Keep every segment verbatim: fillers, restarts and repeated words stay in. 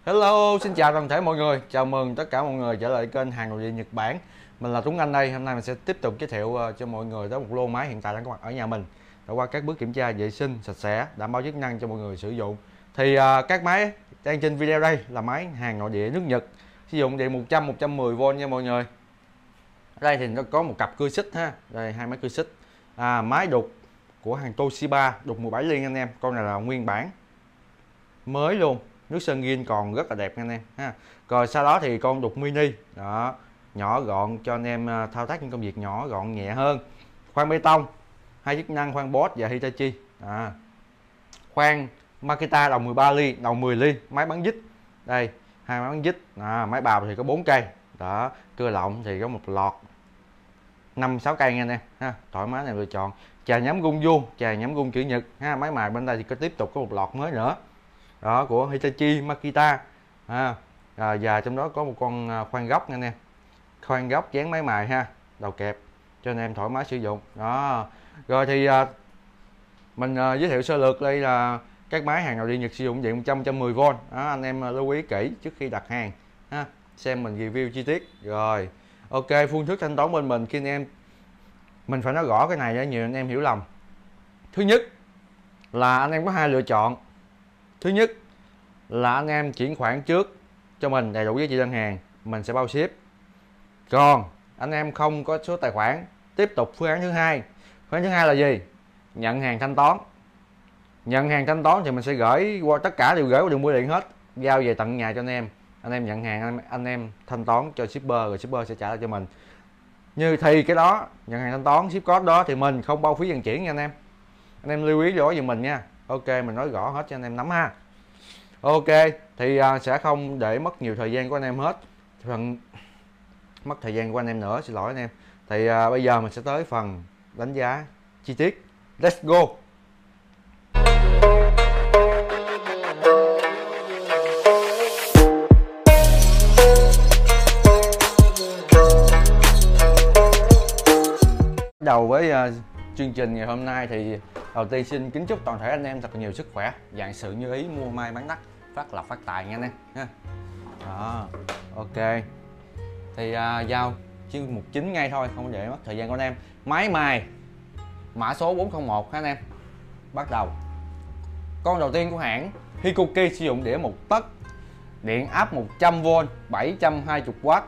Hello, xin chào toàn thể mọi người. Chào mừng tất cả mọi người trở lại kênh hàng nội địa Nhật Bản. Mình là Tuấn Anh đây. Hôm nay mình sẽ tiếp tục giới thiệu cho mọi người tới một lô máy hiện tại đang có mặt ở nhà mình. Đã qua các bước kiểm tra vệ sinh sạch sẽ, đảm bảo chức năng cho mọi người sử dụng. Thì uh, các máy đang trên video đây là máy hàng nội địa nước Nhật, sử dụng điện một trăm, một trăm mười vôn nha mọi người. Ở đây thì nó có một cặp cưa xích ha. Đây hai máy cưa xích. À, máy đục của hàng Toshiba, đục mười bảy ly anh em. Con này là nguyên bản mới luôn, nước sơn gin còn rất là đẹp nha anh em ha. Rồi sau đó thì con đục mini đó, nhỏ gọn cho anh em thao tác những công việc nhỏ gọn nhẹ hơn. Khoan bê tông, hai chức năng khoan Bosch và Hitachi. À, khoan Makita đầu mười ba ly, đầu mười ly, máy bắn dít. Đây hai máy bắn dít. À, máy bào thì có bốn cây đó, cưa lọng thì có một lọt năm sáu cây nha anh em ha, thoải mái này lựa chọn. Chà nhắm gung vuông, chà nhắm gung chữ nhật ha. Máy mài bên đây thì có tiếp tục có một lọt mới nữa đó, của Hitachi Makita à, à, và trong đó có một con khoan góc nha anh em, khoan góc dán máy mài ha, đầu kẹp cho anh em thoải mái sử dụng đó. Rồi thì à, mình à, giới thiệu sơ lược đây là các máy hàng nội địa Nhật sử dụng điện một trăm, một trăm mười vôn đó, anh em lưu ý kỹ trước khi đặt hàng ha, xem mình review chi tiết. Rồi ok, phương thức thanh toán bên mình khi anh em mình phải nói rõ cái này để nhiều anh em hiểu lầm. Thứ nhất là anh em có hai lựa chọn. Thứ nhất là anh em chuyển khoản trước cho mình đầy đủ giá trị đơn hàng, mình sẽ bao ship. Còn anh em không có số tài khoản, tiếp tục phương án thứ hai. Phương án thứ hai là gì? Nhận hàng thanh toán. Nhận hàng thanh toán thì mình sẽ gửi qua, tất cả đều gửi qua đường bưu điện hết, giao về tận nhà cho anh em. Anh em nhận hàng, anh, anh em thanh toán cho shipper, rồi shipper sẽ trả lại cho mình. Như thì cái đó, nhận hàng thanh toán, ship code đó thì mình không bao phí vận chuyển nha anh em. Anh em lưu ý rõ giùm mình nha. Ok, mình nói rõ hết cho anh em nắm ha. Ok, thì uh, sẽ không để mất nhiều thời gian của anh em hết. Phần mất thời gian của anh em nữa, xin lỗi anh em. Thì uh, bây giờ mình sẽ tới phần đánh giá chi tiết. Let's go. Bắt đầu với uh, chương trình ngày hôm nay thì đầu tiên xin kính chúc toàn thể anh em thật nhiều sức khỏe, vạn sự như ý, mua may bán đắt, phát lộc phát tài nha anh em ha. Đó, ok. Thì uh, giao chuyên mục chính ngay thôi, không để mất thời gian của anh em. Máy mài mã số bốn không một ha anh em. Bắt đầu. Con đầu tiên của hãng Hikoki sử dụng đĩa một tấc, điện áp một trăm vôn, bảy trăm hai mươi oát,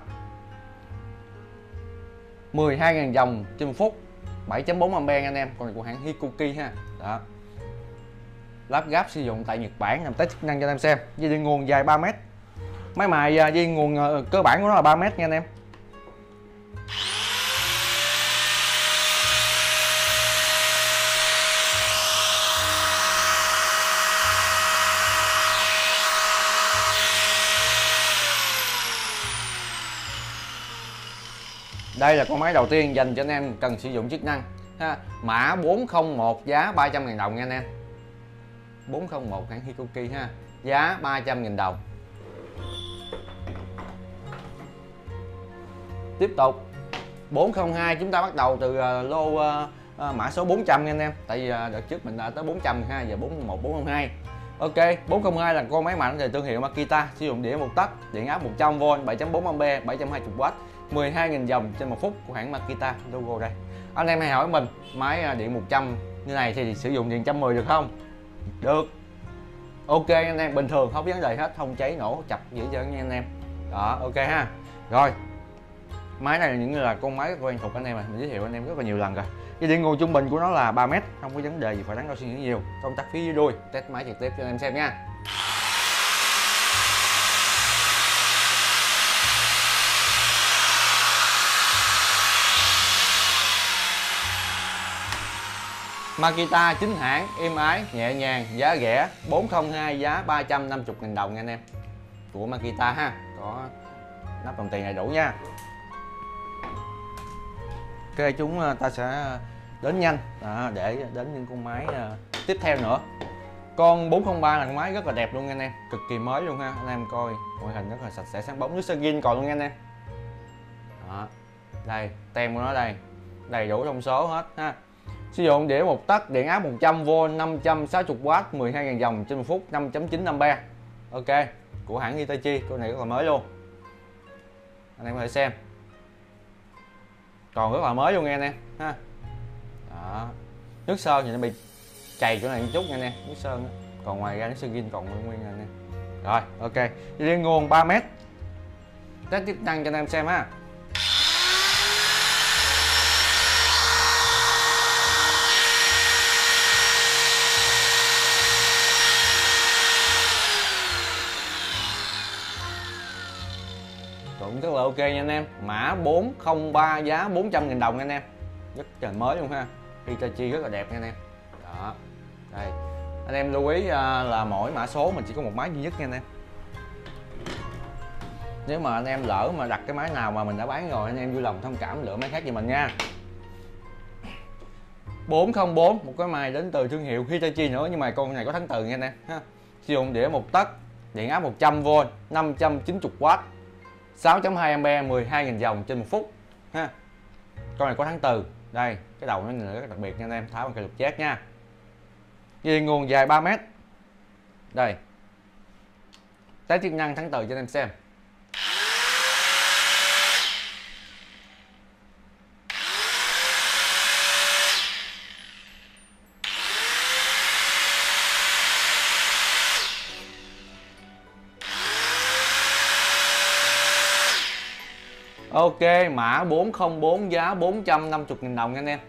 mười hai nghìn dòng trên một phút, bảy chấm bốn ampe anh em. Con này của hãng Hikoki ha. Đó. Lắp ráp sử dụng tại Nhật Bản, làm test chức năng cho anh em xem. Dây điện nguồn dài ba mét. Máy mài dây nguồn cơ bản của nó là ba mét nha anh em. Đây là con máy đầu tiên dành cho anh em cần sử dụng chức năng ha. Mã bốn không một, giá ba trăm nghìn đồng nha anh em. bốn không một hãng Hikoki ha, giá ba trăm nghìn đồng. Tiếp tục bốn không hai, chúng ta bắt đầu từ uh, lô uh, uh, mã số bốn trăm nha anh em. Tại vì uh, đợt trước mình đã tới bốn trăm ha, giờ bốn không một, bốn không hai. Ok, bốn không hai là con máy mạnh về thương hiệu Makita, sử dụng đĩa một tấc, điện áp một trăm vôn, bảy chấm bốn ampe, bảy trăm hai mươi oát, mười hai nghìn dòng trên một phút của hãng Makita, logo đây. Anh em hay hỏi mình máy điện một trăm như này thì sử dụng điện một trăm mười được không? Được. Ok anh em, bình thường không vấn đề hết, không cháy nổ chập gì hết trơn nha anh em. Đó, ok ha. Rồi. Máy này là những là con máy rất quen thuộc anh em à, mình giới thiệu anh em rất là nhiều lần rồi. Cái điện nguồn trung bình của nó là ba mét, không có vấn đề gì phải đắn đo suy nghĩ nhiều. Công tắc phía dưới đuôi, test máy trực tiếp cho anh em xem nha. Makita chính hãng, êm ái, nhẹ nhàng, giá rẻ. Bốn không hai giá ba trăm năm mươi nghìn đồng nha anh em. Của Makita ha, có nắp đồng tiền đầy đủ nha. Ok, chúng ta sẽ đến nhanh à, để đến những con máy uh, tiếp theo nữa. Con bốn không ba là con máy rất là đẹp luôn nha anh em, cực kỳ mới luôn ha. Anh em coi ngoại hình rất là sạch sẽ sáng bóng, nước sơn zin còn luôn nha anh em. Đó. Đây, tem của nó đây, đầy đủ thông số hết ha. Sử dụng đĩa một tấc, điện áp một trăm vôn, năm trăm sáu mươi oát, mười hai nghìn dòng trên một phút, năm chấm chín ampe. Ok. của hãng Hitachi, con này rất là mới luôn, anh em có thể xem, còn rất là mới luôn nghe anh em ha. Đó. Nước sơn thì nó bị chày chỗ này một chút nha anh em, nước sơn đó. Còn ngoài ra nước sơn zin còn nguyên nguyên anh em. Rồi ok, dây nguồn ba mét, test chức năng cho anh em xem ha. Cũng rất là ok nha anh em. Mã bốn không ba, giá bốn trăm nghìn đồng nha anh em, rất là mới luôn ha. Hitachi rất là đẹp nha anh em. Đó đây, anh em lưu ý là mỗi mã số mình chỉ có một máy duy nhất nha anh em. Nếu mà anh em lỡ mà đặt cái máy nào mà mình đã bán rồi, anh em vui lòng thông cảm lựa máy khác cho mình nha. Bốn không bốn, một cái máy đến từ thương hiệu Hitachi nữa, nhưng mà con này có thắng từ nha anh em ha. Sử dụng đĩa một tấc, điện áp một trăm vôn, năm trăm chín mươi oát, sáu phẩy hai ampe, mười hai nghìn dòng trên một phút ha. Con này có thắng từ. Đây, cái đầu nó rất đặc biệt nha anh em, tháo bằng cây lục chét nha. Dây nguồn dài ba mét. Đây, test chức năng thắng từ cho anh em xem. Ok, mã bốn không bốn, giá bốn trăm năm mươi nghìn đồng nha anh em.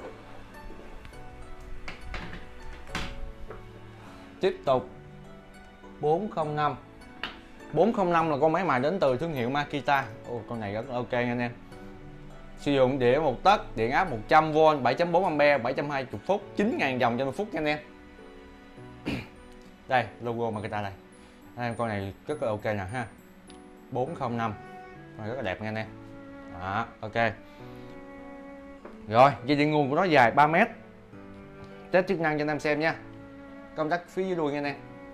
Tiếp tục bốn không năm. bốn không năm là con máy mài đến từ thương hiệu Makita. Ồ, con này rất ok nha anh em. Sử dụng đĩa một tấc, điện áp một trăm vôn, bảy phẩy bốn ampe, bảy trăm hai mươi phút, chín nghìn dòng trên một phút nha anh em. Đây, logo Makita đây. Anh em, con này rất là ok nè ha. bốn không năm. Con này rất là đẹp nha anh em. Đó, ok. Rồi, dây điện nguồn của nó dài ba mét. Test chức năng cho anh em xem nha. Công tắc phía dưới đuôi nha anh em.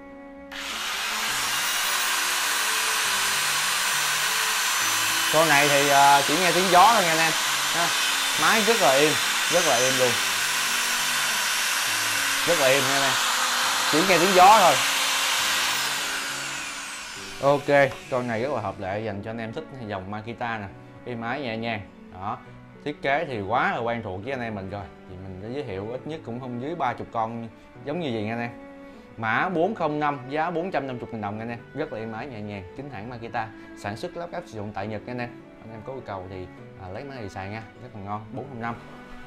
Con này thì uh, chỉ nghe tiếng gió thôi nha anh em ha. Máy rất là im, rất là im luôn, rất là im nha anh em, chỉ nghe tiếng gió thôi. Ok, con này rất là hợp lệ dành cho anh em thích dòng Makita nè, êm ái nhẹ nhàng. Đó, thiết kế thì quá là quen thuộc với anh em mình rồi, thì mình đã giới thiệu ít nhất cũng không dưới ba mươi con giống như vậy nha anh em. Mã bốn không năm, giá bốn trăm năm mươi nghìn đồng nha anh em, rất là êm ái nhẹ nhàng, chính hãng Makita, sản xuất lắp ráp sử dụng tại Nhật nha anh em. Anh em có yêu cầu thì à, lấy máy này xài nha, rất là ngon. Bốn không năm.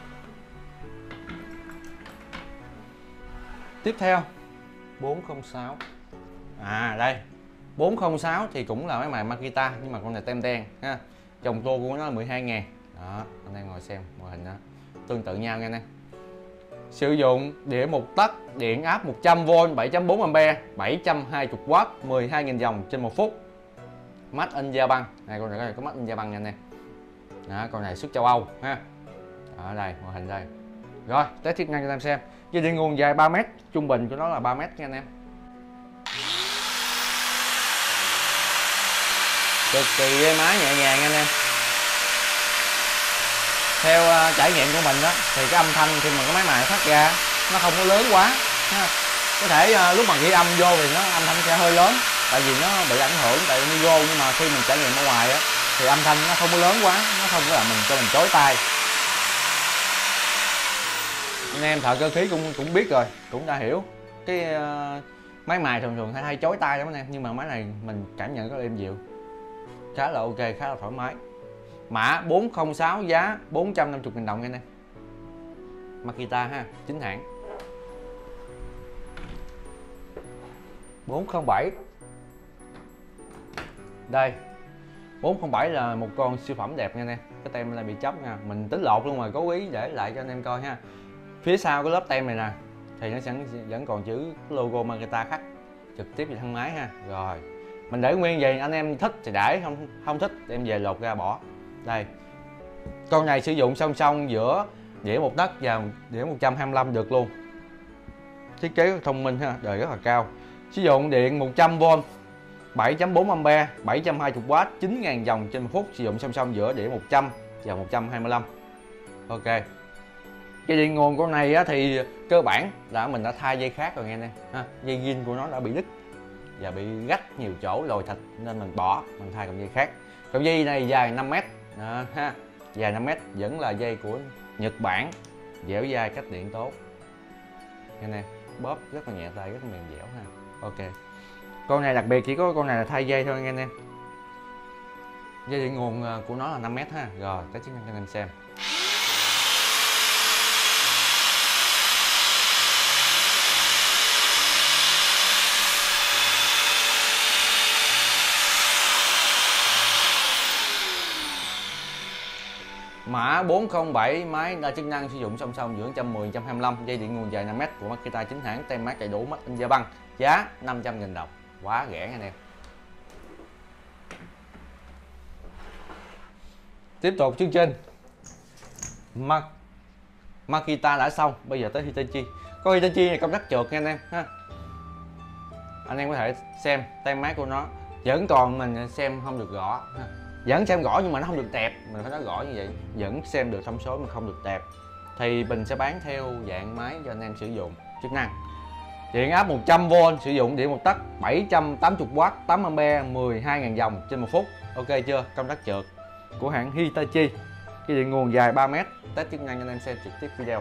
Tiếp theo bốn không sáu. À đây, bốn không sáu thì cũng là máy mài Makita, nhưng mà con này tem đen ha. Dòng tua của nó là mười hai ngàn. Đó, anh em ngồi xem màn hình đó, tương tự nhau nha anh em. Sử dụng đĩa một tấc, điện áp một trăm vôn, bảy phẩy bốn ampe, bảy trăm hai mươi oát, mười hai nghìn dòng trên một phút. Made in Japan. Này, con này có Made in Japan nha anh em. Đó, con này xuất châu Âu ha. Ở đây, màn hình đây. Rồi, test chức năng cho anh em xem. Dây điện nguồn dài ba mét, trung bình của nó là ba mét nha anh em. Cực kỳ êm ái nhẹ nhàng anh em. Theo uh, trải nghiệm của mình đó, thì cái âm thanh khi mà cái máy mài phát ra nó không có lớn quá ha. Có thể uh, lúc mà ghi âm vô thì nó âm thanh sẽ hơi lớn, tại vì nó bị ảnh hưởng tại micro, nhưng mà khi mình trải nghiệm ở ngoài á thì âm thanh nó không có lớn quá, nó không có làm mình cho mình chói tai. Anh em thợ cơ khí cũng cũng biết rồi, cũng đã hiểu cái uh, máy mài thường thường hay hay chói tai lắm anh em, nhưng mà máy này mình cảm nhận rất là êm dịu, khá là ok, khá là thoải mái. Mã bốn không sáu, giá bốn trăm năm mươi nghìn đồng nha anh em. Makita ha, chính hãng. bốn không bảy. Đây, bốn không bảy là một con siêu phẩm đẹp nha anh em. Cái tem này bị chóc nha, mình tính lột luôn rồi, cố ý để lại cho anh em coi ha. Phía sau cái lớp tem này nè thì nó sẽ vẫn còn chữ logo Makita khắc trực tiếp vào thân máy ha. Rồi, mình để nguyên vậy, anh em thích thì để, không không thích đem về lột ra bỏ. Đây, con này sử dụng song song giữa đĩa một tấc và đĩa một trăm hai mươi lăm được luôn. Thiết kế rất thông minh ha, đời rất là cao. Sử dụng điện một trăm vôn, bảy phẩy bốn ampe, bảy trăm hai mươi oát, chín nghìn dòng trên một phút, sử dụng song song giữa đĩa một trăm và một trăm hai mươi lăm. Ok. Cái điện nguồn con này á, thì cơ bản là mình đã thay dây khác rồi nghe nè ha. Dây zin của nó đã bị đứt. và bị rách nhiều chỗ lồi thịt nên mình bỏ, mình thay cọng dây khác. Cọng dây này dài năm mét đó, ha, dài năm mét, vẫn là dây của Nhật Bản, dẻo dai, cách điện tốt nghe nè, bóp rất là nhẹ tay, rất là mềm dẻo ha. Ok, con này đặc biệt chỉ có con này là thay dây thôi nghe anh em. Dây điện nguồn của nó là năm mét ha. Rồi test chức năng cho anh em xem. Mã bốn không bảy, máy đa chức năng sử dụng song song giữa một trăm mười, một trăm hai mươi lăm, dây điện nguồn dài năm mét của Makita chính hãng, tem mát đầy đủ, Made in Japan, giá năm trăm nghìn đồng, quá rẻ anh em. Tiếp tục chương trình, Ma Makita đã xong, bây giờ tới Hitachi. Con Hitachi này công tắc trượt nha anh em ha. Anh em có thể xem tem mát của nó, vẫn còn mình xem không được rõ ha. Vẫn xem gõ nhưng mà nó không được tẹp, mình phải nói gõ như vậy, vẫn xem được thông số mà không được tẹp. Thì mình sẽ bán theo dạng máy cho anh em sử dụng chức năng. Điện áp một trăm vôn, sử dụng điện một tấc, bảy trăm tám mươi oát, tám ampe, mười hai nghìn dòng trên một phút. Ok chưa? Công tắc trượt của hãng Hitachi. Cái điện nguồn dài ba mét. Test chức năng cho anh em xem trực tiếp video.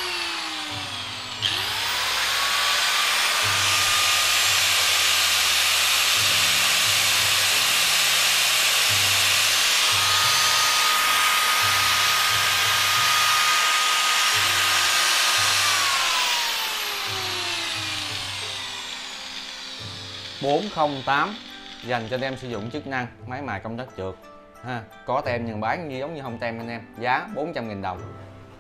bốn không tám dành cho anh em sử dụng chức năng máy mài công tắc trượt ha, có tem nhưng bán như giống như không tem anh em, giá bốn trăm nghìn đồng,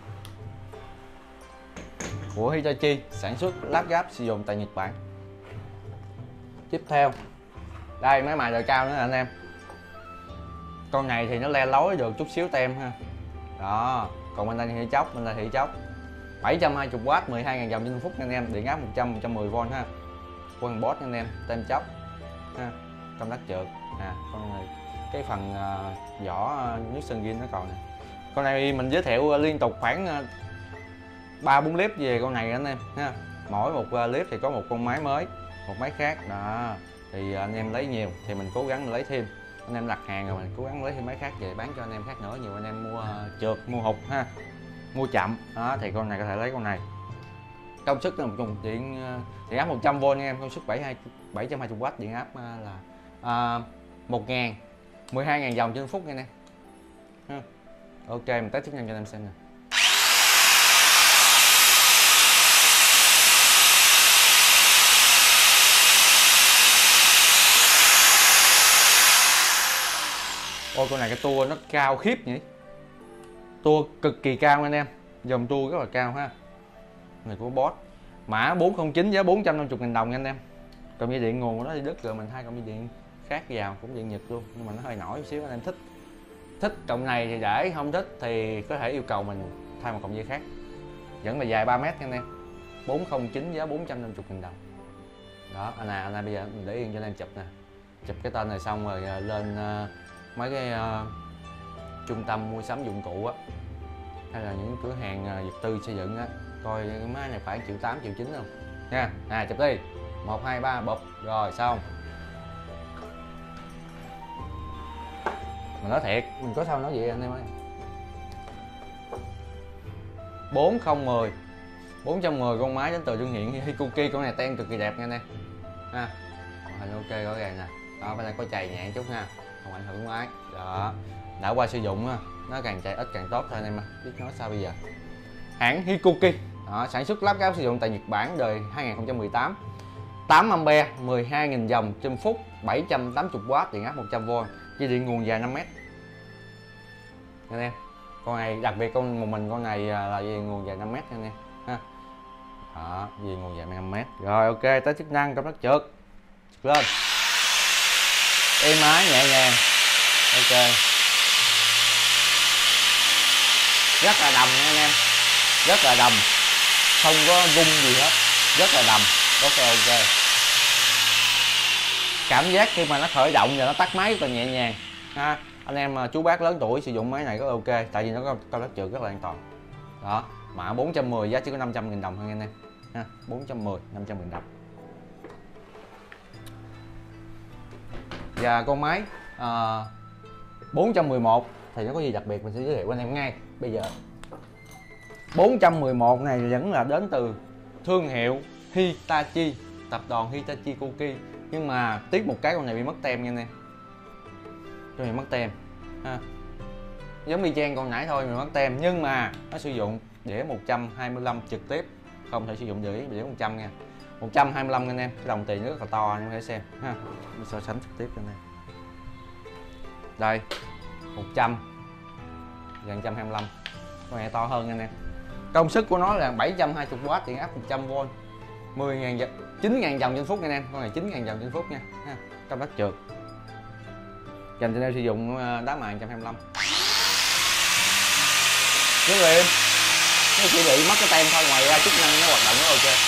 của Hitachi, sản xuất lắp ráp sử dụng tại Nhật Bản. Tiếp theo đây, máy mài đời cao nữa anh em. Con này thì nó le lối được chút xíu tem ha, đó, còn bên đây thì chốc, bên đây thì chốc, bảy trăm hai mươi oát, mười hai nghìn dòng trên phút anh em, điện áp một trăm, một trăm mười vôn ha. Quân boss anh em, tem chốc ha, công tắc trượt à. Con này cái phần uh, vỏ uh, nước sơn gin nó còn nè. Con này mình giới thiệu uh, liên tục khoảng ba bốn clip về con này anh em ha. Mỗi một uh, clip thì có một con máy mới, một máy khác đó, thì uh, anh em lấy nhiều thì mình cố gắng lấy thêm. Anh em đặt hàng rồi mình cố gắng lấy thêm máy khác về bán cho anh em khác nữa. Nhiều anh em mua uh, trượt, mua hụt ha, mua chậm đó, thì con này có thể lấy con này. Công suất là một dòng điện điện áp một trăm vôn anh em, công suất bảy trăm hai mươi oát, điện áp là à, một nghìn, mười hai nghìn dòng trên phút nha anh em. Ok, mình test chức năng cho anh em xem nè. Ôi con này cái tua nó cao khiếp nhỉ, tua cực kỳ cao anh em, dòng tua rất là cao ha. Này của boss, mã bốn không chín, giá bốn trăm năm mươi nghìn đồng nha anh em. Cọng dây điện nguồn của nó thì đứt rồi, mình thay cọng dây điện khác vào, cũng điện Nhật luôn, nhưng mà nó hơi nổi một xíu. Anh em thích thích cọng này thì để, không thích thì có thể yêu cầu mình thay một cọng dây khác, vẫn là dài ba mét nha anh em. Bốn không chín, giá bốn trăm năm mươi nghìn đồng đó. Anh à, anh à, bây giờ mình để yên cho anh em chụp nè, chụp cái tên này xong rồi lên uh, mấy cái uh, trung tâm mua sắm dụng cụ á, hay là những cửa hàng uh, vật tư xây dựng á, coi cái máy này phải triệu tám, triệu chín không nha. À, chụp đi, một hai ba bụp rồi xong. Mình nói thiệt, mình có sao nói vậy anh em ơi. bốn không một không, bốn trăm mười, con máy đến từ thương hiệu Hikuki. Con này tem cực kỳ đẹp nha anh em ha, hình ok rõ ràng nè. Đó, bên đây có chày nhẹ chút ha, không ảnh hưởng máy đó. Đã qua sử dụng á, nó càng chạy ít càng tốt thôi anh em, biết nói sao bây giờ. Hãng Hikuki đó, sản xuất lắp ráp sử dụng tại Nhật Bản, đời hai nghìn không trăm mười tám, tám ampe, mười hai nghìn dòng trên phút, bảy trăm tám mươi oát, điện áp một trăm vôn, dây điện nguồn dài năm mét anh em. Con này đặc biệt, con một mình con này là dây nguồn dài năm mét anh em ha. Đó, dây nguồn dài năm mét. Rồi ok, tới chức năng công tắc trượt, trượt lên êm ái nhẹ nhàng. Ok, rất là đầm nha anh em, rất là đầm, không có rung gì hết, rất là đầm, rất là ok. Cảm giác khi mà nó khởi động và nó tắt máy rất là nhẹ nhàng ha. Anh em chú bác lớn tuổi sử dụng máy này rất là ok, tại vì nó có công tắc trượt rất là an toàn đó. Mã bốn trăm mười, giá chỉ có năm trăm nghìn đồng thôi anh em ha, bốn trăm mười, năm trăm nghìn đồng. Và con máy à, bốn trăm mười một thì nó có gì đặc biệt mình sẽ giới thiệu anh em ngay bây giờ. Bốn trăm mười một này vẫn là đến từ thương hiệu Hitachi, tập đoàn Hitachi Koki, nhưng mà tiếc một cái con này bị mất tem nha anh em. Con này mất tem ha. Giống y chang con nãy thôi mà mất tem, nhưng mà nó sử dụng đĩa một trăm hai mươi lăm trực tiếp, không thể sử dụng đĩa đĩa một trăm nha. một trăm hai mươi lăm anh em, cái đồng tiền rất là to anh em có thể xem ha. Mình so sánh trực tiếp cho anh em. Đây, một trăm gần một trăm hai mươi lăm, con này to hơn anh em. Công suất của nó là bảy trăm hai mươi oát, điện áp một trăm vôn, mười nghìn chín nghìn vòng trên phút nha anh em. Con này chín nghìn vòng trên phút nha ha. Công tắc trượt, dành cho anh em sử dụng đá mài một trăm hai mươi lăm. Rất là êm, nó chỉ bị mất cái tem thôi, ngoài ra chức năng nó hoạt động rất ok.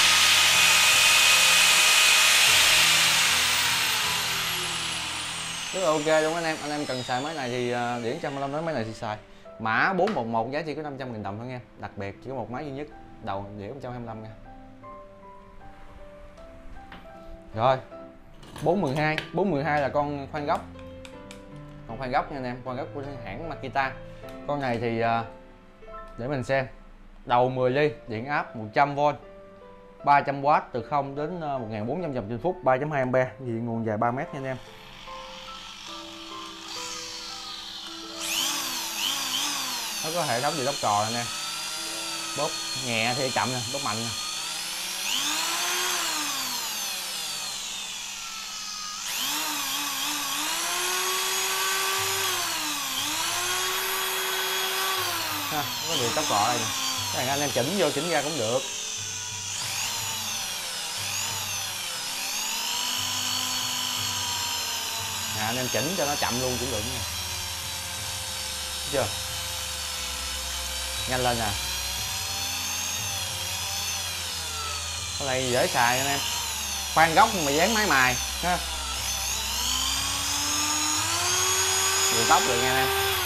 Rất là ok luôn anh em. Anh em cần xài máy này thì điển một trăm hai mươi lăm nói máy này thì xài. Mã bốn một một giá chỉ có năm trăm nghìn đồng thôi nha. Đặc biệt chỉ có một máy duy nhất, đầu đĩa một trăm hai mươi lăm nha. Rồi, bốn mười hai, bốn mười hai là con khoan góc. Con khoan góc nha anh em, khoan góc của hãng Makita. Con này thì để mình xem. Đầu mười ly, điện áp một trăm vôn, ba trăm oát, từ không đến một nghìn bốn trăm vòng trên phút, ba phẩy hai ampe, gì nguồn dài ba mét nha anh em. Nó có hệ thống gì đốc cò nè, bóp nhẹ thì chậm nè, bóp mạnh nè. Ha, có điện tốc cọ đây nè. Cái này anh em chỉnh vô chỉnh ra cũng được. Nè, anh em chỉnh cho nó chậm luôn cũng được nha. Thấy chưa? Nhanh lên nè. Cái này dễ xài anh em. Khoan góc mà dán máy mài ha. Điều tốc được nha anh em.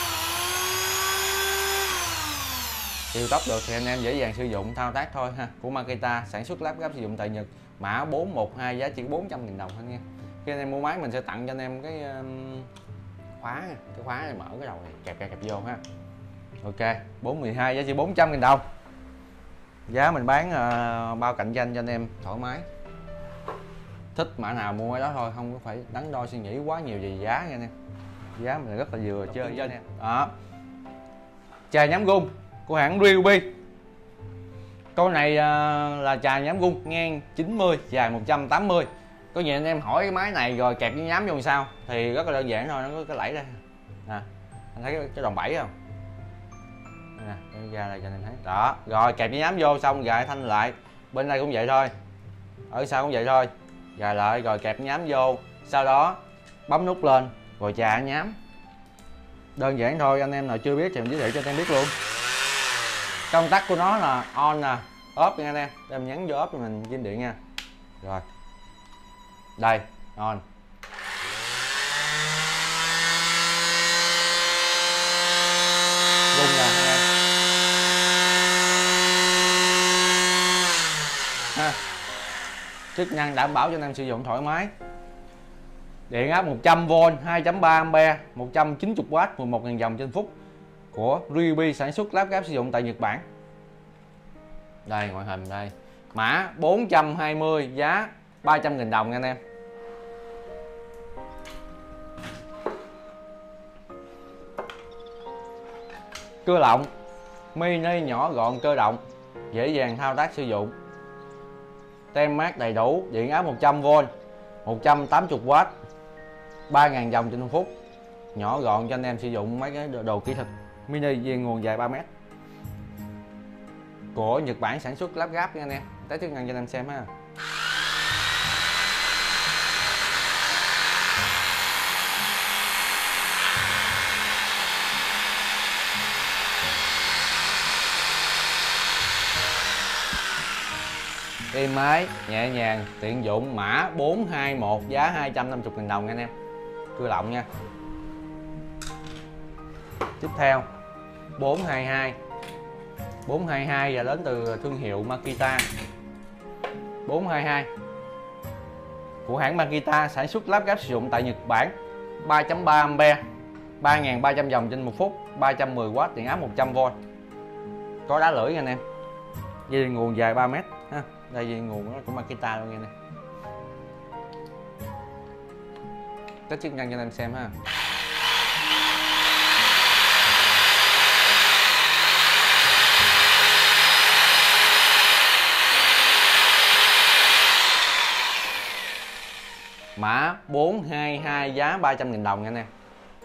Điều tốc được thì anh em dễ dàng sử dụng thao tác thôi ha. Của Makita, sản xuất lắp ráp sử dụng tại Nhật. Mã bốn một hai giá chỉ bốn trăm nghìn đồng thôi nha. Khi anh em mua máy mình sẽ tặng cho anh em cái um, khóa, cái khóa này mở cái đầu này kẹp kẹp kẹp vô ha. Ok, bốn mười hai giá chỉ bốn trăm nghìn đồng. Giá mình bán uh, bao cạnh tranh cho anh em thoải mái. Thích mã nào mua cái đó thôi, không có phải đắn đo suy nghĩ quá nhiều về giá nha anh em. Giá mình rất là vừa chơi với anh em. Đó. Chà nhám gung của hãng Ryobi. Con này uh, là chà nhám gung ngang chín mươi, dài một trăm tám mươi. Có nhiều anh em hỏi cái máy này rồi kẹp cái nhám vô làm sao, thì rất là đơn giản thôi, nó có cái lẫy đây nè. Anh thấy cái, cái đòn bẩy không? Nè, ra đây cho anh em thấy. Đó, rồi kẹp cái nhám vô xong gài thanh lại. Bên đây cũng vậy thôi. Ở sau cũng vậy thôi. Gài lại rồi kẹp cái nhám vô, sau đó bấm nút lên rồi chà nhám. Đơn giản thôi, anh em nào chưa biết thì mình giới thiệu cho anh em biết luôn. Công tắc của nó là on nè, off nha anh em. Để mình nhấn vô off cho mình kim điện nha. Rồi. Đây, on. Rung nè anh em. Ha. Chức năng đảm bảo cho anh em sử dụng thoải mái. Điện áp một trăm vôn, hai phẩy ba ampe, một trăm chín mươi oát, mười một nghìn vòng trên phút. Của Ryobi, sản xuất lắp ráp sử dụng tại Nhật Bản. Đây ngoại hình đây. Mã bốn trăm hai mươi, giá ba trăm nghìn đồng nha anh em. Cưa lọng mini nhỏ gọn cơ động, dễ dàng thao tác sử dụng. Tem mát đầy đủ, điện áp một trăm vôn, một trăm tám mươi oát, ba nghìn vòng trên phút. Nhỏ gọn cho anh em sử dụng mấy cái đồ kỹ thuật. Mini với nguồn dài ba mét. Của Nhật Bản, sản xuất lắp ráp nha anh em. Test chức năng cho anh em xem ha. Êm ái, nhẹ nhàng, tiện dụng. Mã bốn hai một, giá hai trăm năm mươi nghìn đồng nha anh em. Cưa lọng nha. Tiếp theo bốn hai hai. bốn hai hai là đến từ thương hiệu Makita. bốn hai hai của hãng Makita, sản xuất lắp ráp sử dụng tại Nhật Bản. ba chấm ba ampe, ba nghìn ba trăm vòng trên một phút, ba trăm mười oát, điện áp một trăm vôn. Có đá lưỡi nha anh em. Dây nguồn dài ba mét ha. Đây dây nguồn nó của Makita luôn nha nè. Test chức năng cho anh em xem ha. Mã bốn hai hai giá ba trăm nghìn đồng nha anh em.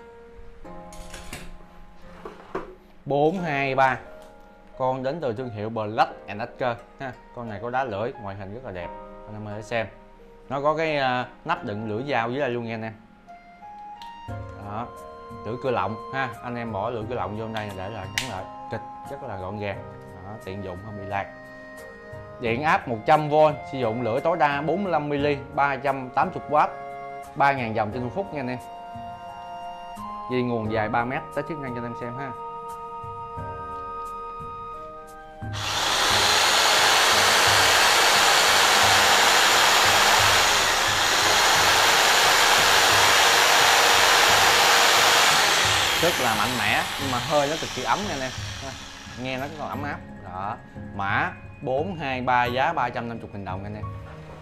bốn hai ba. Con đến từ thương hiệu Black and Decker ha. Con này có đá lưỡi, ngoại hình rất là đẹp. Anh em hãy xem. Nó có cái uh, nắp đựng lưỡi dao dưới đây luôn nha anh em. Đó. Lưỡi cưa lọng ha. Anh em bỏ lưỡi cưa lọng vô đây để lại cắn lại. Kịch rất là gọn gàng. Đó, tiện dụng không bị lạc. Điện áp một trăm vôn, sử dụng lưỡi tối đa bốn mươi lăm mi-li-mét, ba trăm tám mươi oát, ba nghìn vòng trên một phút nha anh em. Dây nguồn dài ba mét, test chức năng cho anh em xem ha. Rất là mạnh mẽ nhưng mà hơi nó cực kỳ ấm nha anh em. Nghe nó còn ấm áp. Đó. Mã bốn hai ba giá ba trăm năm mươi nghìn đồng anh em.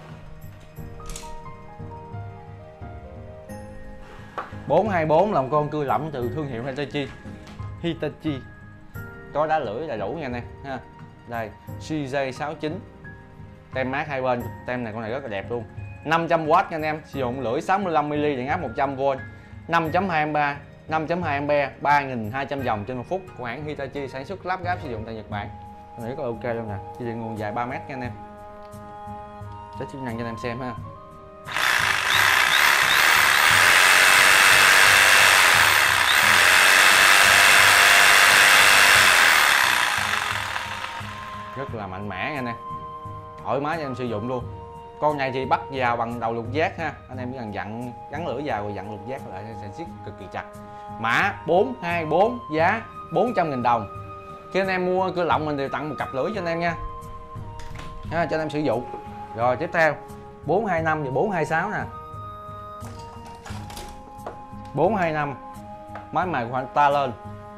bốn hai bốn là một con cưa lọng từ thương hiệu Hitachi. Hitachi. Có đá lưỡi đầy đủ nha anh em ha. Đây, xê gi sáu chín. Tem mát hai bên, tem này con này rất là đẹp luôn. năm trăm oát nha anh em, sử dụng lưỡi sáu mươi lăm mi-li-mét, điện áp một trăm vôn, năm chấm hai ampe, năm chấm hai ampe, ba nghìn hai trăm vòng trên một phút của hãng Hitachi, sản xuất lắp ráp sử dụng tại Nhật Bản. Con này rất là ok luôn nè. Dây điện nguồn dài ba mét nha anh em. Test chức năng cho anh em xem ha. Rất là mạnh mẽ nha anh em. Thoải mái cho em sử dụng luôn. Con này thì bắt vào bằng đầu lục giác ha. Anh em chỉ cần dặn gắn lưỡi vào rồi dặn lục giác lại sẽ siết cực kỳ chặt. Mã bốn hai bốn giá bốn trăm nghìn đồng. Khi anh em mua cưa lọng mình đều tặng một cặp lưỡi cho anh em nha. Ha, cho anh em sử dụng. Rồi tiếp theo bốn hai năm và bốn hai sáu nè. bốn hai năm máy mài của ta lên.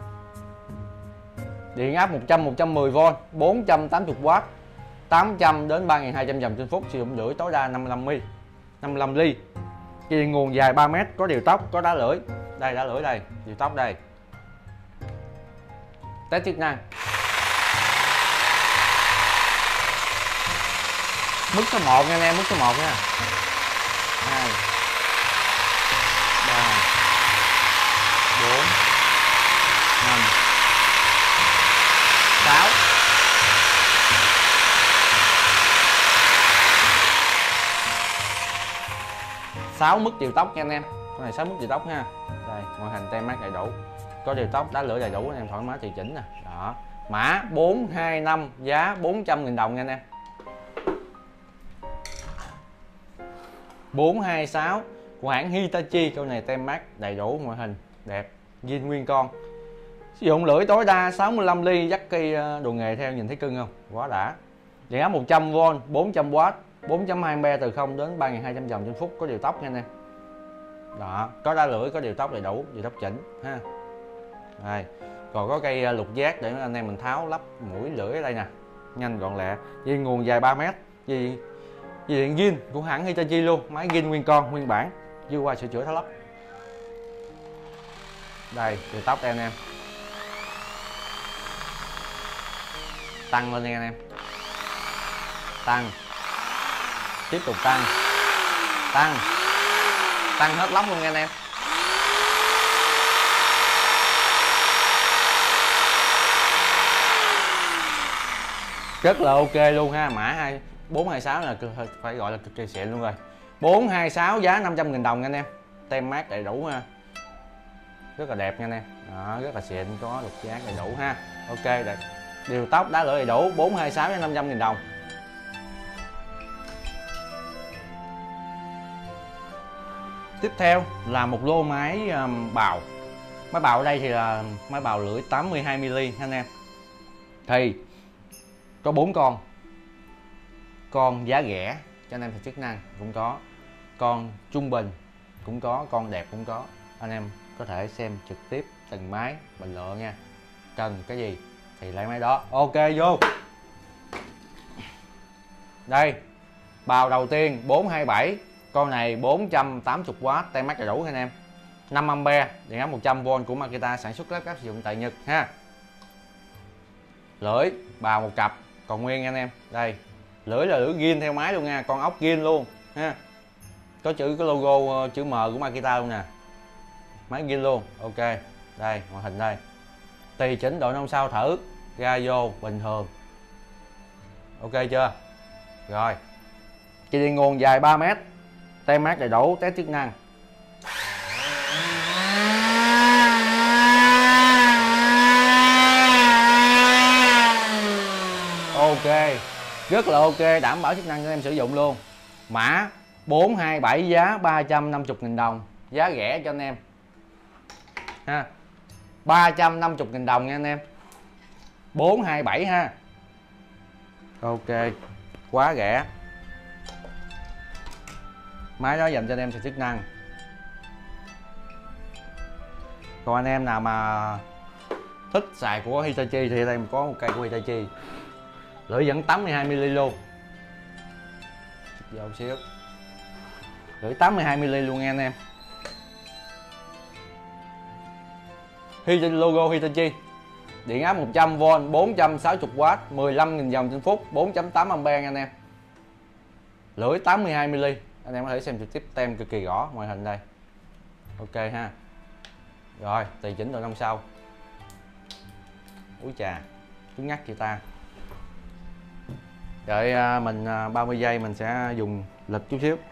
Điện áp một trăm, một trăm mười vôn, bốn trăm tám mươi oát, tám trăm đến ba nghìn hai trăm vòng trên phút, sử dụng lưỡi tối đa năm mươi lăm mi-li-mét, năm mươi lăm ly. Dây nguồn dài ba mét, có điều tốc, có đá lưỡi. Đây đá lưỡi đây, điều tốc đây. Test chức năng. Mức số một nha anh em, mức số một nha. hai ba bốn năm sáu sáu mức điều tốc nha anh em. Con này sáu mức điều tốc ha. Đây, ngoại hình tem mát đầy đủ. Có điều tốc, đá lưỡi đầy đủ, anh em thoải mái tùy chỉnh nè. Đó. Mã bốn hai năm giá bốn trăm nghìn đồng nha anh em. bốn hai sáu của hãng Hitachi, con này tem mát đầy đủ, ngoại hình đẹp, zin nguyên con. Sử dụng lưỡi tối đa sáu mươi lăm ly, dắt cây đồ nghề theo, nhìn thấy cưng không? Quá đã. Điện áp một trăm vôn, bốn trăm oát, bốn chấm hai ampe, từ không đến ba nghìn hai trăm vòng trên phút, có điều tốc nha anh em. Đó, có đá lưỡi, có điều tốc đầy đủ, điều tốc chỉnh ha. Đây, còn có cây lục giác để anh em mình tháo lắp mũi lưỡi ở đây nè, nhanh gọn lẹ. Dây nguồn dài ba mét, dây dây điện zin của hãng Hitachi luôn, máy zin nguyên con nguyên bản, chưa qua sửa chữa tháo lắp. Đây, điều tốc đây anh em. Tăng lên nha anh em. Tăng. Tiếp tục tăng. Tăng. Tăng hết lóc luôn nha anh em. Rất là ok luôn ha. Mã hai bốn hai sáu là phải gọi là cực kỳ xịn luôn rồi. bốn hai sáu giá năm trăm nghìn đồng nha anh em. Tem mát đầy đủ ha. Rất là đẹp nha anh em. Đó, rất là xịn, có lục giác đầy đủ ha. Ok, đẹp. Điều tốc, đá lưỡi đầy đủ, bốn hai sáu giá năm trăm nghìn đồng. Tiếp theo là một lô máy um, bào. Máy bào ở đây thì là máy bào lưỡi tám mươi hai mi-li-mét anh em. Thì có bốn con. Con giá rẻ cho anh em thì chức năng cũng có, con trung bình cũng có, con đẹp cũng có. anh em có thể xem trực tiếp từng máy mình lựa nha, cần cái gì thì lấy máy đó. Ok, vô đây. Bào đầu tiên bốn hai bảy, con này bốn trăm tám mươi W, tem mát đầy đủ anh em. năm ampe điện áp một trăm vôn của Makita, sản xuất lắp ráp sử dụng tại Nhật ha. Lưỡi bào một cặp còn nguyên anh em. Đây, lưỡi là lưỡi zin theo máy luôn nha, con ốc zin luôn ha. Có chữ cái logo chữ M của Makita luôn nè. Máy zin luôn. Ok. Đây, màn hình đây. Tùy chỉnh độ năm sau thử, ra vô bình thường. Ok chưa? Rồi. Chỉ đi nguồn dài ba mét, tem mát đầy đủ, test chức năng. Ok, rất là ok, đảm bảo chức năng cho em sử dụng luôn. Mã bốn hai bảy, giá ba trăm năm mươi nghìn đồng, giá rẻ cho anh em ha. ba trăm năm mươi nghìn đồng nha anh em. bốn hai bảy ha. Ok, quá rẻ. Máy đó dành cho anh em sẽ chức năng. Còn anh em nào mà thích xài của Hitachi thì đây có một cây của Hitachi. Lưỡi dẫn tám mươi hai mi li mét luôn. Dầu xíu. Lưỡi tám mươi hai mi li mét luôn nha anh em. Hitachi, logo Hitachi. Điện áp một trăm vôn, bốn trăm sáu mươi W, mười lăm nghìn dòng trên phút, bốn phẩy tám ampe nha anh em. Lưỡi tám mươi hai mi li mét. Anh em có thể xem trực tiếp, tem cực kỳ rõ màn hình đây. Ok ha. Rồi, tùy chỉnh độ năm sau. Úi chà, cứng ngắc chị ta. Đợi mình ba mươi giây mình sẽ dùng lịch chút xíu.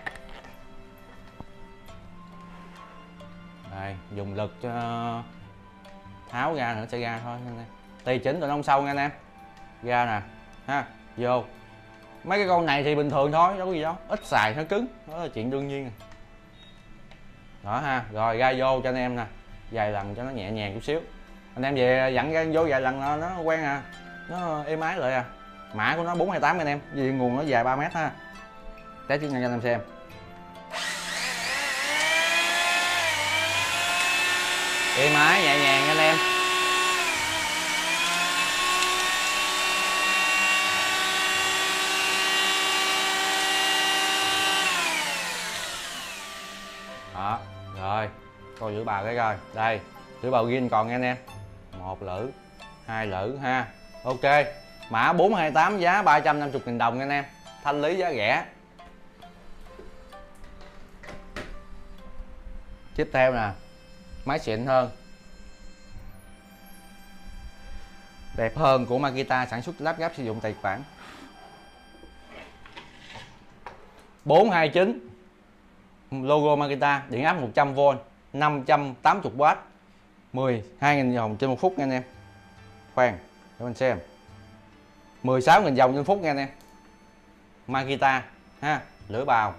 Đây, dùng lực cho tháo ra nữa sẽ ra thôi anh em. Tùy chỉnh độ năm sau nha anh em. Ra nè, ha, vô. Mấy cái con này thì bình thường thôi, đâu có gì đâu, ít xài nó cứng, đó là chuyện đương nhiên. Đó ha, rồi ra vô cho anh em nè, vài lần cho nó nhẹ nhàng chút xíu. Anh em về dặn ra vô vài lần nó, nó quen à, nó êm ái lại à. Mã của nó bốn hai tám anh em, vì nguồn nó dài ba mét ha. Test chức năng cho anh em xem. Êm ái nhẹ nhàng anh em. Đó, rồi, coi lưỡi bào cái coi. Đây, lưỡi bào zin còn nha anh em. Một lưỡi, hai lưỡi ha. Ok. Mã bốn hai tám, giá ba trăm năm mươi nghìn đồng nha anh em. Thanh lý giá rẻ. Tiếp theo nè, máy xịn hơn, đẹp hơn của Makita, sản xuất lắp ráp sử dụng tại Nhật Bản. bốn hai chín, logo Makita, điện áp một trăm vôn, năm trăm tám mươi W, mười hai nghìn dòng trên một phút nha anh em. Khoan, để mình xem. mười sáu nghìn dòng trên phút nha anh em. Makita ha, lưỡi bào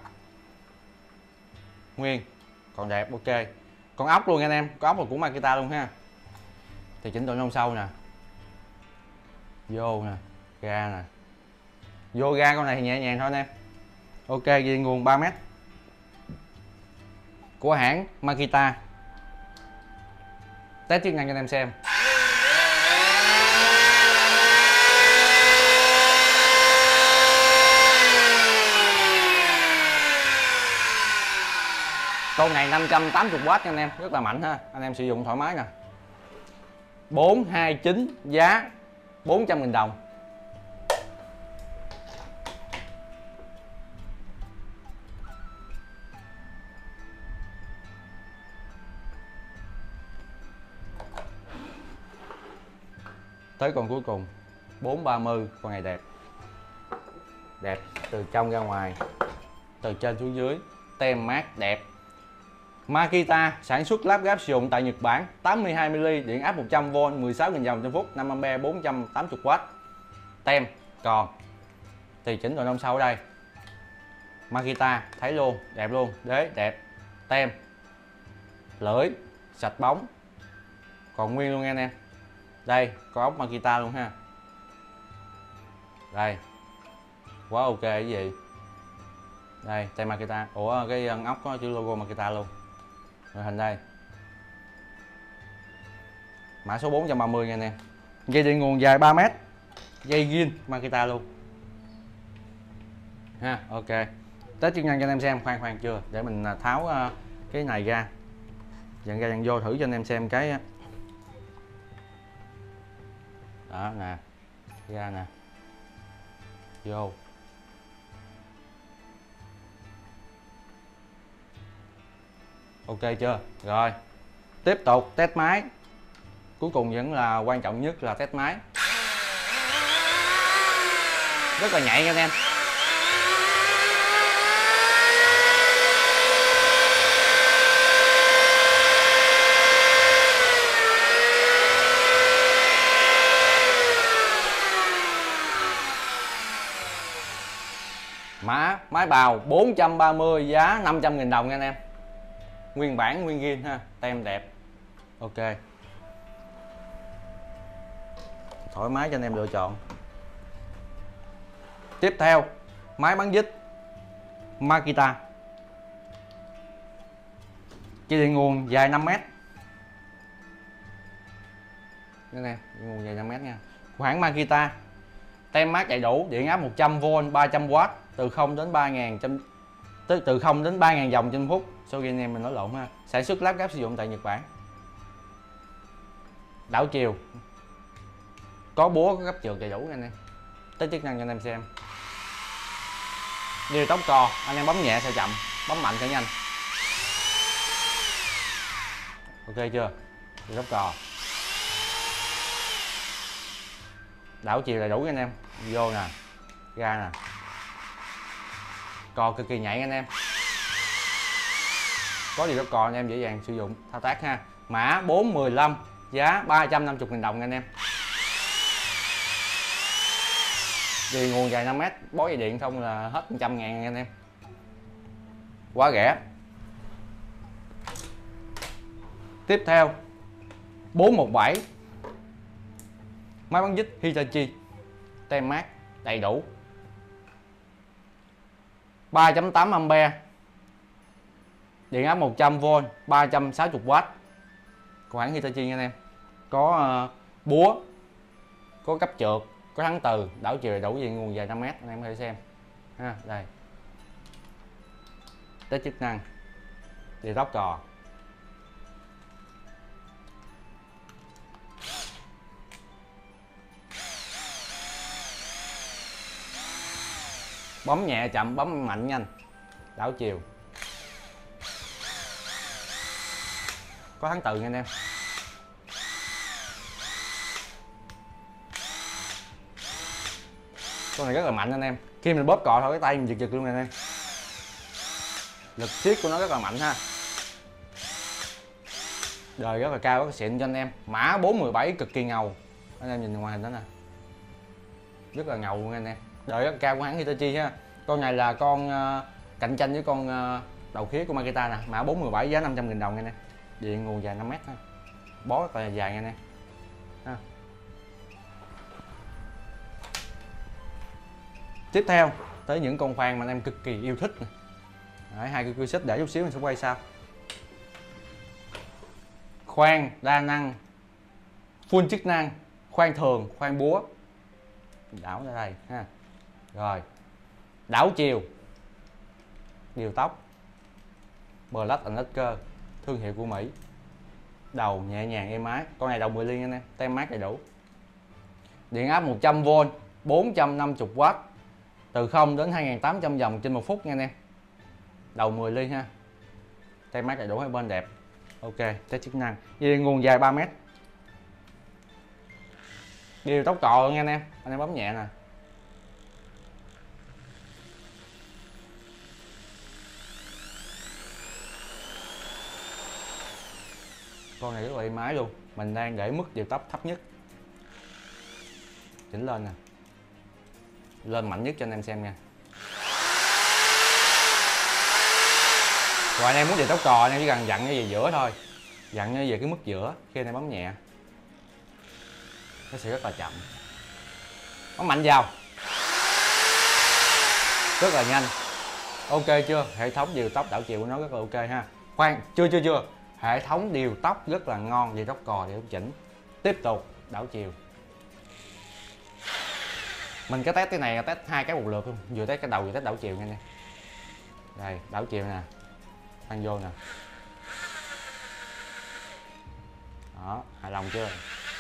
nguyên còn đẹp. Ok, con ốc luôn nha anh em, con ốc là của Makita luôn ha. Thì chỉnh độ năm sau nè, vô nè, ra nè, vô ra con này thì nhẹ nhàng thôi anh em. Ok, ghi nguồn ba mét của hãng Makita. Test chức năng cho anh em xem. Con này năm trăm tám mươi W nha anh em, rất là mạnh ha, anh em sử dụng thoải mái nè. bốn hai chín, giá bốn trăm nghìn đồng. Tới con cuối cùng, bốn ba mươi, con này đẹp. Đẹp từ trong ra ngoài, từ trên xuống dưới, tem mát đẹp. Makita, sản xuất lắp ráp sử dụng tại Nhật Bản, tám mươi hai mi li mét, điện áp một trăm vôn, mười sáu nghìn dòng trên phút, năm ampe, bốn trăm tám mươi W. Tem còn. Tùy chỉnh độ năm sau ở đây. Makita, thấy luôn, đẹp luôn, đế đẹp. Tem, lưỡi sạch bóng, còn nguyên luôn nha anh em. Đây, có ốc Makita luôn ha. Đây, quá ok cái gì. Đây, tem Makita. Ủa, cái ốc có chữ logo Makita luôn. Rồi hình đây. Mã số bốn trăm ba mươi nha anh em. Dây điện nguồn dài ba mét. Dây zin Makita luôn. Ha, ok. Test chức năng cho anh em xem, khoan khoan chưa, để mình tháo uh, cái này ra. Dặn ra dặn vô thử cho anh em xem cái. Đó nè. Ra nè. Vô. Ok chưa? Rồi. Tiếp tục test máy. Cuối cùng vẫn là quan trọng nhất là test máy. Rất là nhạy nha anh em. Mã máy bào bốn trăm ba mươi, giá năm trăm nghìn đồng nha anh em. Nguyên bản nguyên zin ha, tem đẹp. Ok. Thoải mái cho anh em lựa chọn. Tiếp theo, máy bắn dít Makita. Dây điện nguồn dài năm mét. Đây nè, nguồn dài năm mét nha. Của hãng Makita. Tem mát đầy đủ, điện áp một trăm vôn, ba trăm oát, từ không đến ba nghìn từ từ không đến ba nghìn dòng trên phút. Sorry anh em mình nói lộn ha. Sản xuất lắp ráp sử dụng tại Nhật Bản. Đảo chiều. Có búa, có gấp trượt đầy đủ nha anh em. Test chức năng cho anh em xem. Điều tốc cò, anh em bấm nhẹ sẽ chậm, bấm mạnh sẽ nhanh. Ok chưa? Điều tốc cò. Đảo chiều đầy đủ nha anh em. Vô nè, ra nè. Cò cực kỳ nhạy anh em. Có điều tốc cò anh em dễ dàng sử dụng, thao tác ha. Mã bốn một lăm, giá ba trăm năm mươi nghìn đồng nha anh em. Vì nguồn dài năm mét, bó dây điện không là hết một trăm ngàn nha anh em. Quá rẻ. Tiếp theo, bốn một bảy. Máy bắn dít Hitachi. Tem mát đầy đủ. ba phẩy tám ampe. Điện áp một trăm vôn, ba trăm sáu mươi oát. Của hãng Hitachi nha anh em. Có uh, búa, có cấp trượt, có thắng từ, đảo chiều đầy đủ, gì nguồn dài năm mét anh em có thể xem. Ha, đây. Test chức năng. Điều tốc cò. Bấm nhẹ chậm, bấm mạnh nhanh. Đảo chiều. Có thắng từ nha anh em. Con này rất là mạnh anh em. Khi mình bóp cò thôi cái tay mình giật giật luôn nè anh em. Lực siết của nó rất là mạnh ha. Đời rất là cao, rất là xịn cho anh em. Mã bốn một bảy cực kỳ ngầu. Anh em nhìn ngoài hình đó nè. Rất là ngầu luôn anh em. Đời rất là cao của hãng Hitachi ha. Con này là con uh, cạnh tranh với con uh, đầu khía của Makita nè. Mã bốn một bảy, giá năm trăm nghìn đồng nha anh em. Điện nguồn dài năm mét ha. Bó rất là dài nha anh em ha. Tiếp theo tới những con khoan mà anh em cực kỳ yêu thích nè. Đấy, hai cái cưa xích để chút xíu mình sẽ quay sau. Khoan đa năng full chức năng, khoan thường, khoan búa. Đảo ra đây ha. Rồi. Đảo chiều. Điều tốc. Black and Decker, thương hiệu của Mỹ. Đầu nhẹ nhàng êm ái. Con này đầu mười ly anh em, tem mát đầy đủ. Điện áp một trăm vôn, bốn trăm năm mươi oát, từ không đến hai nghìn tám trăm dòng trên một phút nha anh em. Đầu mười ly ha. Tem mát đầy đủ, hai bên đẹp. Ok, test chức năng. Dây nguồn dài ba mét. Điều tốc cò nha anh em. Anh em bấm nhẹ nè. Con này rất là êm ái luôn. Mình đang để mức điều tốc thấp nhất. Chỉnh lên nè. Lên mạnh nhất cho anh em xem nha. Rồi anh em muốn điều tốc cò anh em chỉ cần dặn nó về giữa thôi. Dặn nó về cái mức giữa. Khi anh em bấm nhẹ nó sẽ rất là chậm. Bấm mạnh vào. Rất là nhanh. Ok chưa? Hệ thống điều tốc đảo chiều của nó rất là ok ha. Khoan, chưa chưa chưa. Hệ thống điều tốc rất là ngon, về tốc cò để chỉnh. Tiếp tục đảo chiều. Mình cái test cái này là test hai cái một lượt luôn, vừa test cái đầu vừa test đảo chiều nha nè. Đây, đảo chiều nè, ăn vô nè. Đó, hài lòng chưa?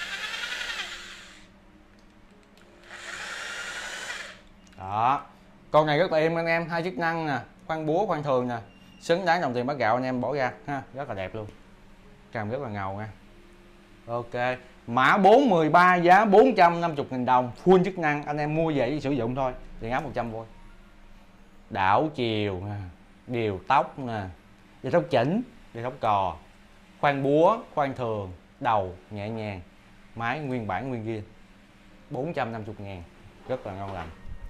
Đó, con này rất là êm anh em, hai chức năng nè, khoan búa khoan thường nè, xứng đáng đồng tiền bát gạo anh em bỏ ra ha, rất là đẹp luôn, cầm rất là ngầu nha. Ok, mã bốn mười ba giá bốn trăm năm mươi nghìn đồng, full chức năng, anh em mua về sử dụng thôi, điện áp một trăm vôn. Đảo chiều nè, điều tốc nè, điều tốc chỉnh, điều tốc cò, khoan búa khoan thường, đầu nhẹ nhàng, máy nguyên bản nguyên ghiên, bốn trăm năm mươi ngàn, rất là ngon lành.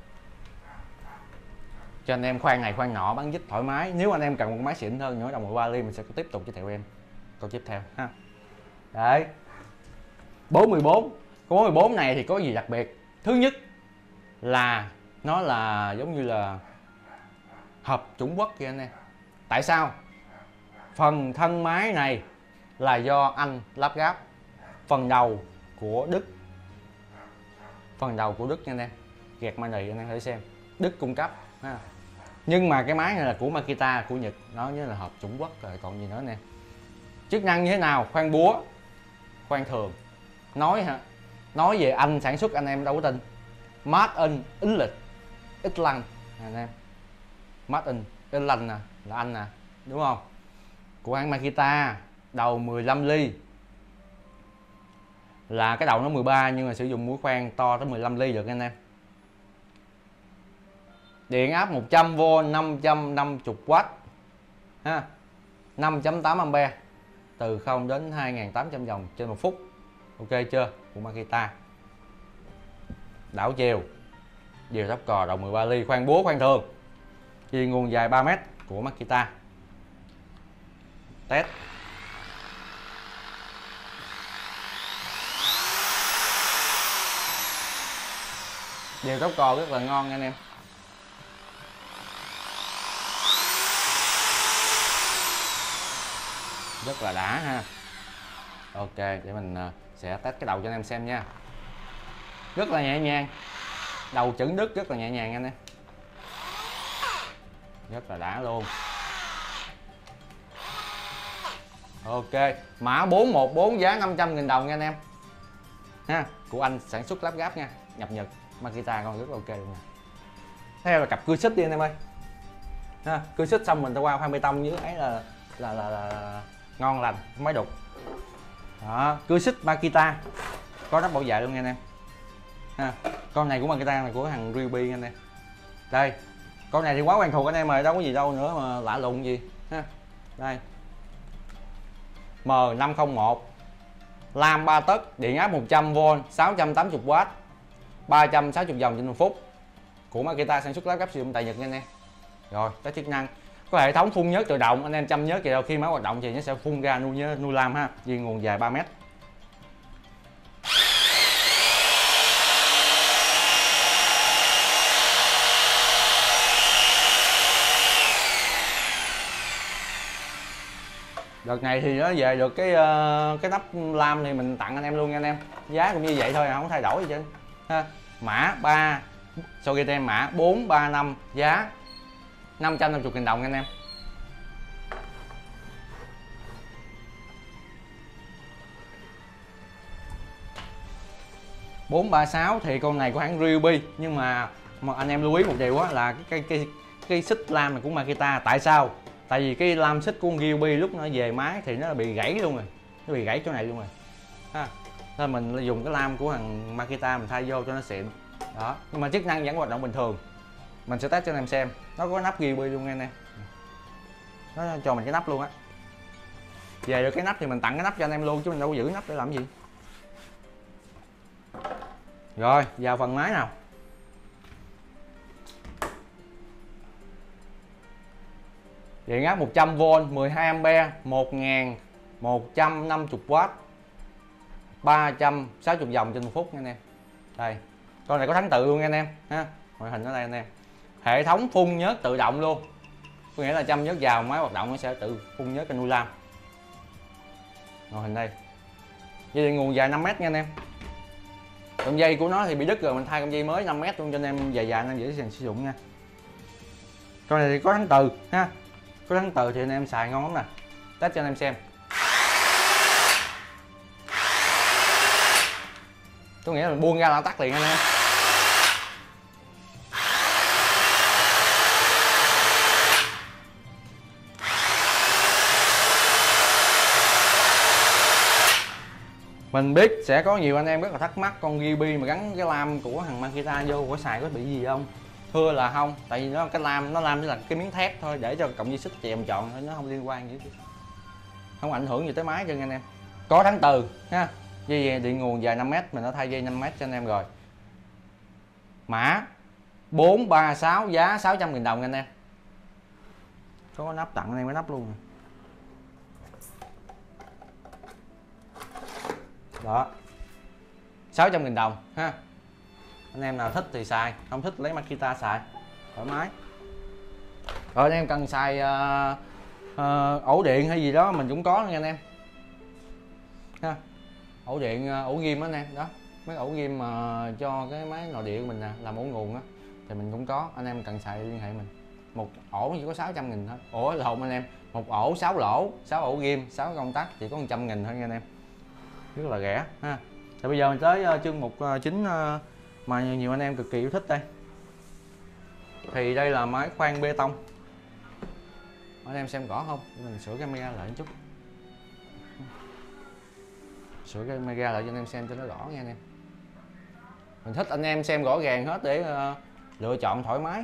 Cho anh em khoan này khoan nọ bắn dít thoải mái. Nếu anh em cần một máy xịn hơn nữa đồng mười ba ly, mình sẽ tiếp tục giới thiệu em câu tiếp theo ha. Đấy, bốn mười bốn, con bốn mười bốn này thì có gì đặc biệt? Thứ nhất là nó là giống như là hợp Trung Quốc kìa anh em. Tại sao? Phần thân máy này là do Anh lắp ráp, phần đầu của Đức, phần đầu của Đức nha anh em, gạt màn này anh em thử xem, Đức cung cấp ha. Nhưng mà cái máy này là của Makita, của Nhật, nó như là hợp Trung Quốc rồi còn gì nữa nè. Chức năng như thế nào? Khoan búa khoan thường, nói hả, nói về Anh sản xuất anh em đâu có tin. Made in Ý lịch Ít Lăng anh em, Made in Ý Lăng nè, là Anh nè, đúng không? Của hãng Makita, đầu mười lăm ly, là cái đầu nó mười ba nhưng mà sử dụng mũi khoan to tới mười lăm ly được anh em. Điện áp một trăm vôn, năm trăm năm mươi oát ha, năm phẩy tám ampe, từ không đến hai nghìn tám trăm vòng trên một phút. Ok chưa? Của Makita. Đảo chiều, điều tốc cò, đầu mười ba ly, khoan búa khoan thường, chia nguồn dài ba mét của Makita. Test. Điều tốc cò rất là ngon nha anh em. Rất là đã ha. Ok, để mình sẽ test cái đầu cho anh em xem nha. Rất là nhẹ nhàng, đầu chữ Đức rất là nhẹ nhàng anh em, rất là đã luôn. Ok, mã bốn một bốn giá năm trăm nghìn đồng nha anh em ha, của Anh sản xuất lắp ráp nha, nhập Nhật, Makita con rất là ok luôn nè. Theo là cặp cưa xích đi anh em ơi ha, cưa xích xong mình ta qua khoan bê tông dưới ấy là là, là, là, là ngon lành, không máy đục. Đó, cưa xích Makita, có nắp bảo vệ luôn nha anh em ha. Con này của Makita là của thằng Ryobi anh em. Đây, con này thì quá quen thuộc anh em rồi, đâu có gì đâu nữa mà lạ lùng gì ha. Đây, M năm không một, lam ba tấc, điện áp một trăm vôn, sáu trăm tám mươi oát, ba trăm sáu mươi vòng trên một phút, của Makita sản xuất lắp ráp sử dụng tại Nhật nha anh em. Rồi, các chức năng có hệ thống phun nhớt tự động, anh em chăm nhớt gì đâu, khi máy hoạt động thì nó sẽ phun ra nuôi nhớ nuôi lam ha, viên nguồn dài ba mét. Đợt này thì nó về được cái uh, cái nắp lam thì mình tặng anh em luôn nha anh em, giá cũng như vậy thôi, không thay đổi gì chứ ha. Mã ba sau khi tem mã bốn ba năm giá năm trăm năm mươi nghìn đồng anh em. bốn ba sáu thì con này của hãng Ryobi, nhưng mà mà anh em lưu ý một điều á là cái cái cái cái xích lam này của Makita. Tại sao? Tại vì cái lam xích của Ryobi lúc nó về máy thì nó bị gãy luôn rồi, nó bị gãy chỗ này luôn rồi ha, nên mình dùng cái lam của thằng Makita mình thay vô cho nó xịn đó. Nhưng mà chức năng vẫn hoạt động bình thường. Mình sẽ test cho anh em xem, nó có nắp Ryobi luôn nha anh em, nó cho mình cái nắp luôn á. Về được cái nắp thì mình tặng cái nắp cho anh em luôn, chứ mình đâu có giữ nắp để làm gì. Rồi vào phần máy nào. Điện áp một trăm vôn, mười hai ampe, một nghìn một trăm năm mươi oát, ba trăm sáu mươi vòng trên một phút nha anh em. Đây, con này có thắng tự luôn nha anh em ha, ngoại hình ở đây anh em. Hệ thống phun nhớt tự động luôn, có nghĩa là chăm nhớt vào máy hoạt động nó sẽ tự phun nhớt cái nuôi lam. Màn hình đây. Dây điện nguồn dài năm mét nha anh em. Cọng dây của nó thì bị đứt rồi, mình thay cọng dây mới năm mét luôn cho anh em dài dài anh em dễ dàng sử dụng nha. Con này thì có thắng từ ha. Có thắng từ thì anh em xài ngon lắm nè. Test cho anh em xem. Có nghĩa là mình buông ra là tắt liền anh em. Mình biết sẽ có nhiều anh em rất là thắc mắc con Ghibli mà gắn cái lam của thằng Makita vô có xài có bị gì không? Thưa là không, tại vì nó cái lam nó lam chỉ là cái miếng thép thôi để cho cộng dây xích chèm tròn thôi, nó không liên quan gì hết. Không ảnh hưởng gì tới máy cho anh em. Có thắng từ ha. Dây điện nguồn dài năm mét mình đã thay dây năm mét cho anh em rồi. Mã bốn ba sáu, giá sáu trăm nghìn đồng anh em. Có nắp tặng anh em cái nắp luôn. Đó, sáu trăm nghìn đồng ha. Anh em nào thích thì xài, không thích lấy Makita xài thoải mái. Rồi anh em cần xài uh, uh, ổ điện hay gì đó mình cũng có nha anh em ha. Ổ điện, uh, ổ ghim anh em đó, mấy ổ ghim mà uh, cho cái máy nội địa của mình nè, làm ổ nguồn á thì mình cũng có. Anh em cần xài liên hệ mình. Một ổ chỉ có sáu trăm nghìn thôi. Ổ lộn anh em, một ổ sáu lỗ, sáu ổ ghim, sáu công tắc chỉ có một trăm nghìn thôi nha anh em. Rất là rẻ ha. Thì bây giờ mình tới uh, chương mục uh, chính uh, mà nhiều anh em cực kỳ yêu thích đây. Thì đây là máy khoan bê tông. Anh em xem rõ không? Mình sửa camera lại một chút. Sửa camera lại cho anh em xem cho nó rõ nha anh em. Mình thích anh em xem rõ ràng hết để uh, lựa chọn thoải mái.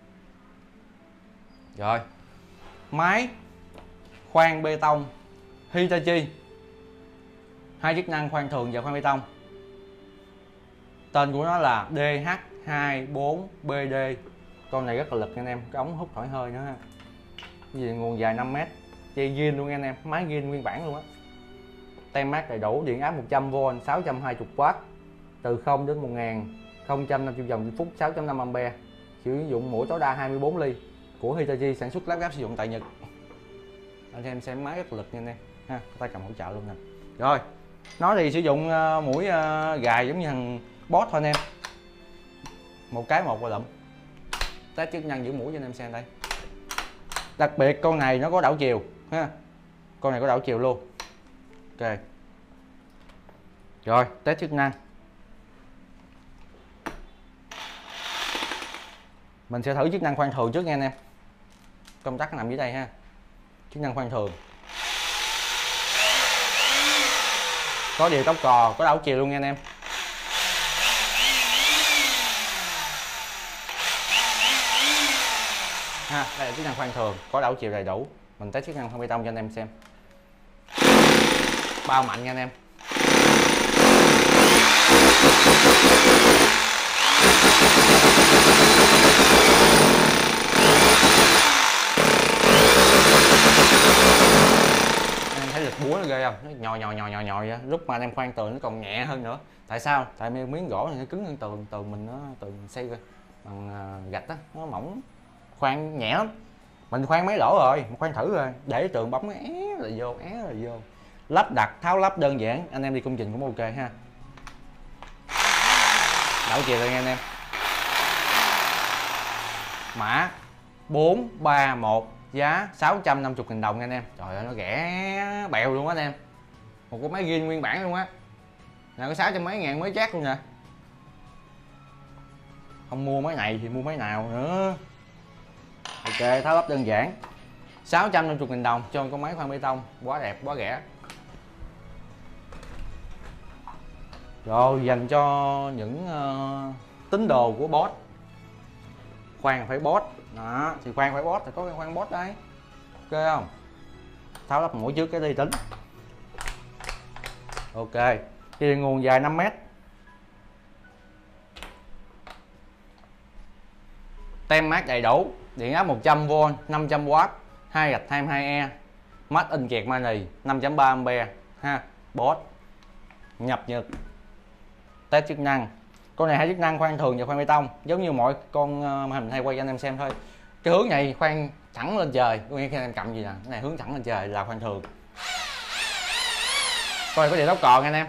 Rồi. Máy khoan bê tông Hitachi. Hai chức năng khoan thường và khoan bê tông. Tên của nó là D H hai bốn B D. Con này rất là lực anh em, cái ống hút thổi hơi nữa ha. Cái gì nguồn dài năm mét, dây zin luôn anh em, máy zin nguyên bản luôn á. Tem mát đầy đủ, điện áp một trăm vôn, sáu trăm hai mươi oát, từ không đến một nghìn không trăm năm mươi vòng trên phút, sáu phẩy năm ampe. Sử dụng mũi tối đa hai mươi bốn ly của Hitachi, sản xuất lắp ráp sử dụng tại Nhật. Anh em xem máy rất là lực nha anh em ha, tay cầm hỗ trợ luôn nè. Rồi, nó thì sử dụng uh, mũi uh, gài giống như thằng Boss thôi anh em. Một cái một và lụm. Test chức năng giữ mũi cho anh em xem đây. Đặc biệt con này nó có đảo chiều ha. Con này có đảo chiều luôn. Ok. Rồi, test chức năng. Mình sẽ thử chức năng khoan thường trước nha anh em. Công tắc nằm dưới đây ha. Chức năng khoan thường. Có điều tốc cò, có đảo chiều luôn nha anh em. Ha, đây là chức năng khoan thường, có đảo chiều đầy đủ. Mình test chức năng khoan bê tông cho anh em xem. Bao mạnh nha anh em. Anh em thấy lực búa nó ghê không? Nó nhò nhò nhò nhò nhò vậy. Lúc mà anh em khoan tường nó còn nhẹ hơn nữa. Tại sao? Tại miếng gỗ này nó cứng hơn tường, tường mình nó tường xây bằng gạch á, nó mỏng. Khoan nhẹ lắm. Mình khoan mấy lỗ rồi, mình khoan thử rồi, để tường bóng é là vô, é là vô. Lắp đặt tháo lắp đơn giản, anh em đi công trình cũng ok ha. Đảo chiều đây nha anh em. Mã bốn ba một, giá sáu trăm năm mươi nghìn đồng nha anh em. Trời ơi nó rẻ bèo luôn á anh em. Một cái máy ghiên nguyên bản luôn á. Nè có sáu trăm mấy ngàn mới chát luôn nè. Không mua máy này thì mua máy nào nữa. Ok, tháo lắp đơn giản. sáu trăm năm mươi nghìn đồng cho con máy khoan bê tông, quá đẹp, quá rẻ. Rồi dành cho những uh, tín đồ của Boss. Khoan phải Boss. Đó, thì khoan phải Boss thì có cái khoan Boss đấy. Ok không? Tháo lắp mũi trước cái đi tính. Ok. Thì nguồn dài năm mét. Tem mát đầy đủ, điện áp một trăm vôn, năm trăm oát, hai gạch hai mươi hai E, made in Germany, năm phẩy ba ampe ha, Boss, nhập Nhật. Test chức năng. Con này hai chức năng khoan thường và khoan bê tông, giống như mọi con mà mình hay quay cho anh em xem thôi. Cái hướng này khoan thẳng lên trời, có nghĩa khi anh em cầm gì nè, cái này hướng thẳng lên trời là khoan thường. Coi có gì tóc còn anh em.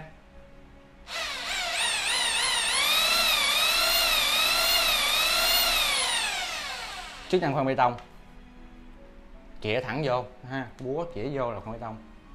Chức năng khoan bê tông, chĩa thẳng vô ha, búa chĩa vô là khoan bê tông.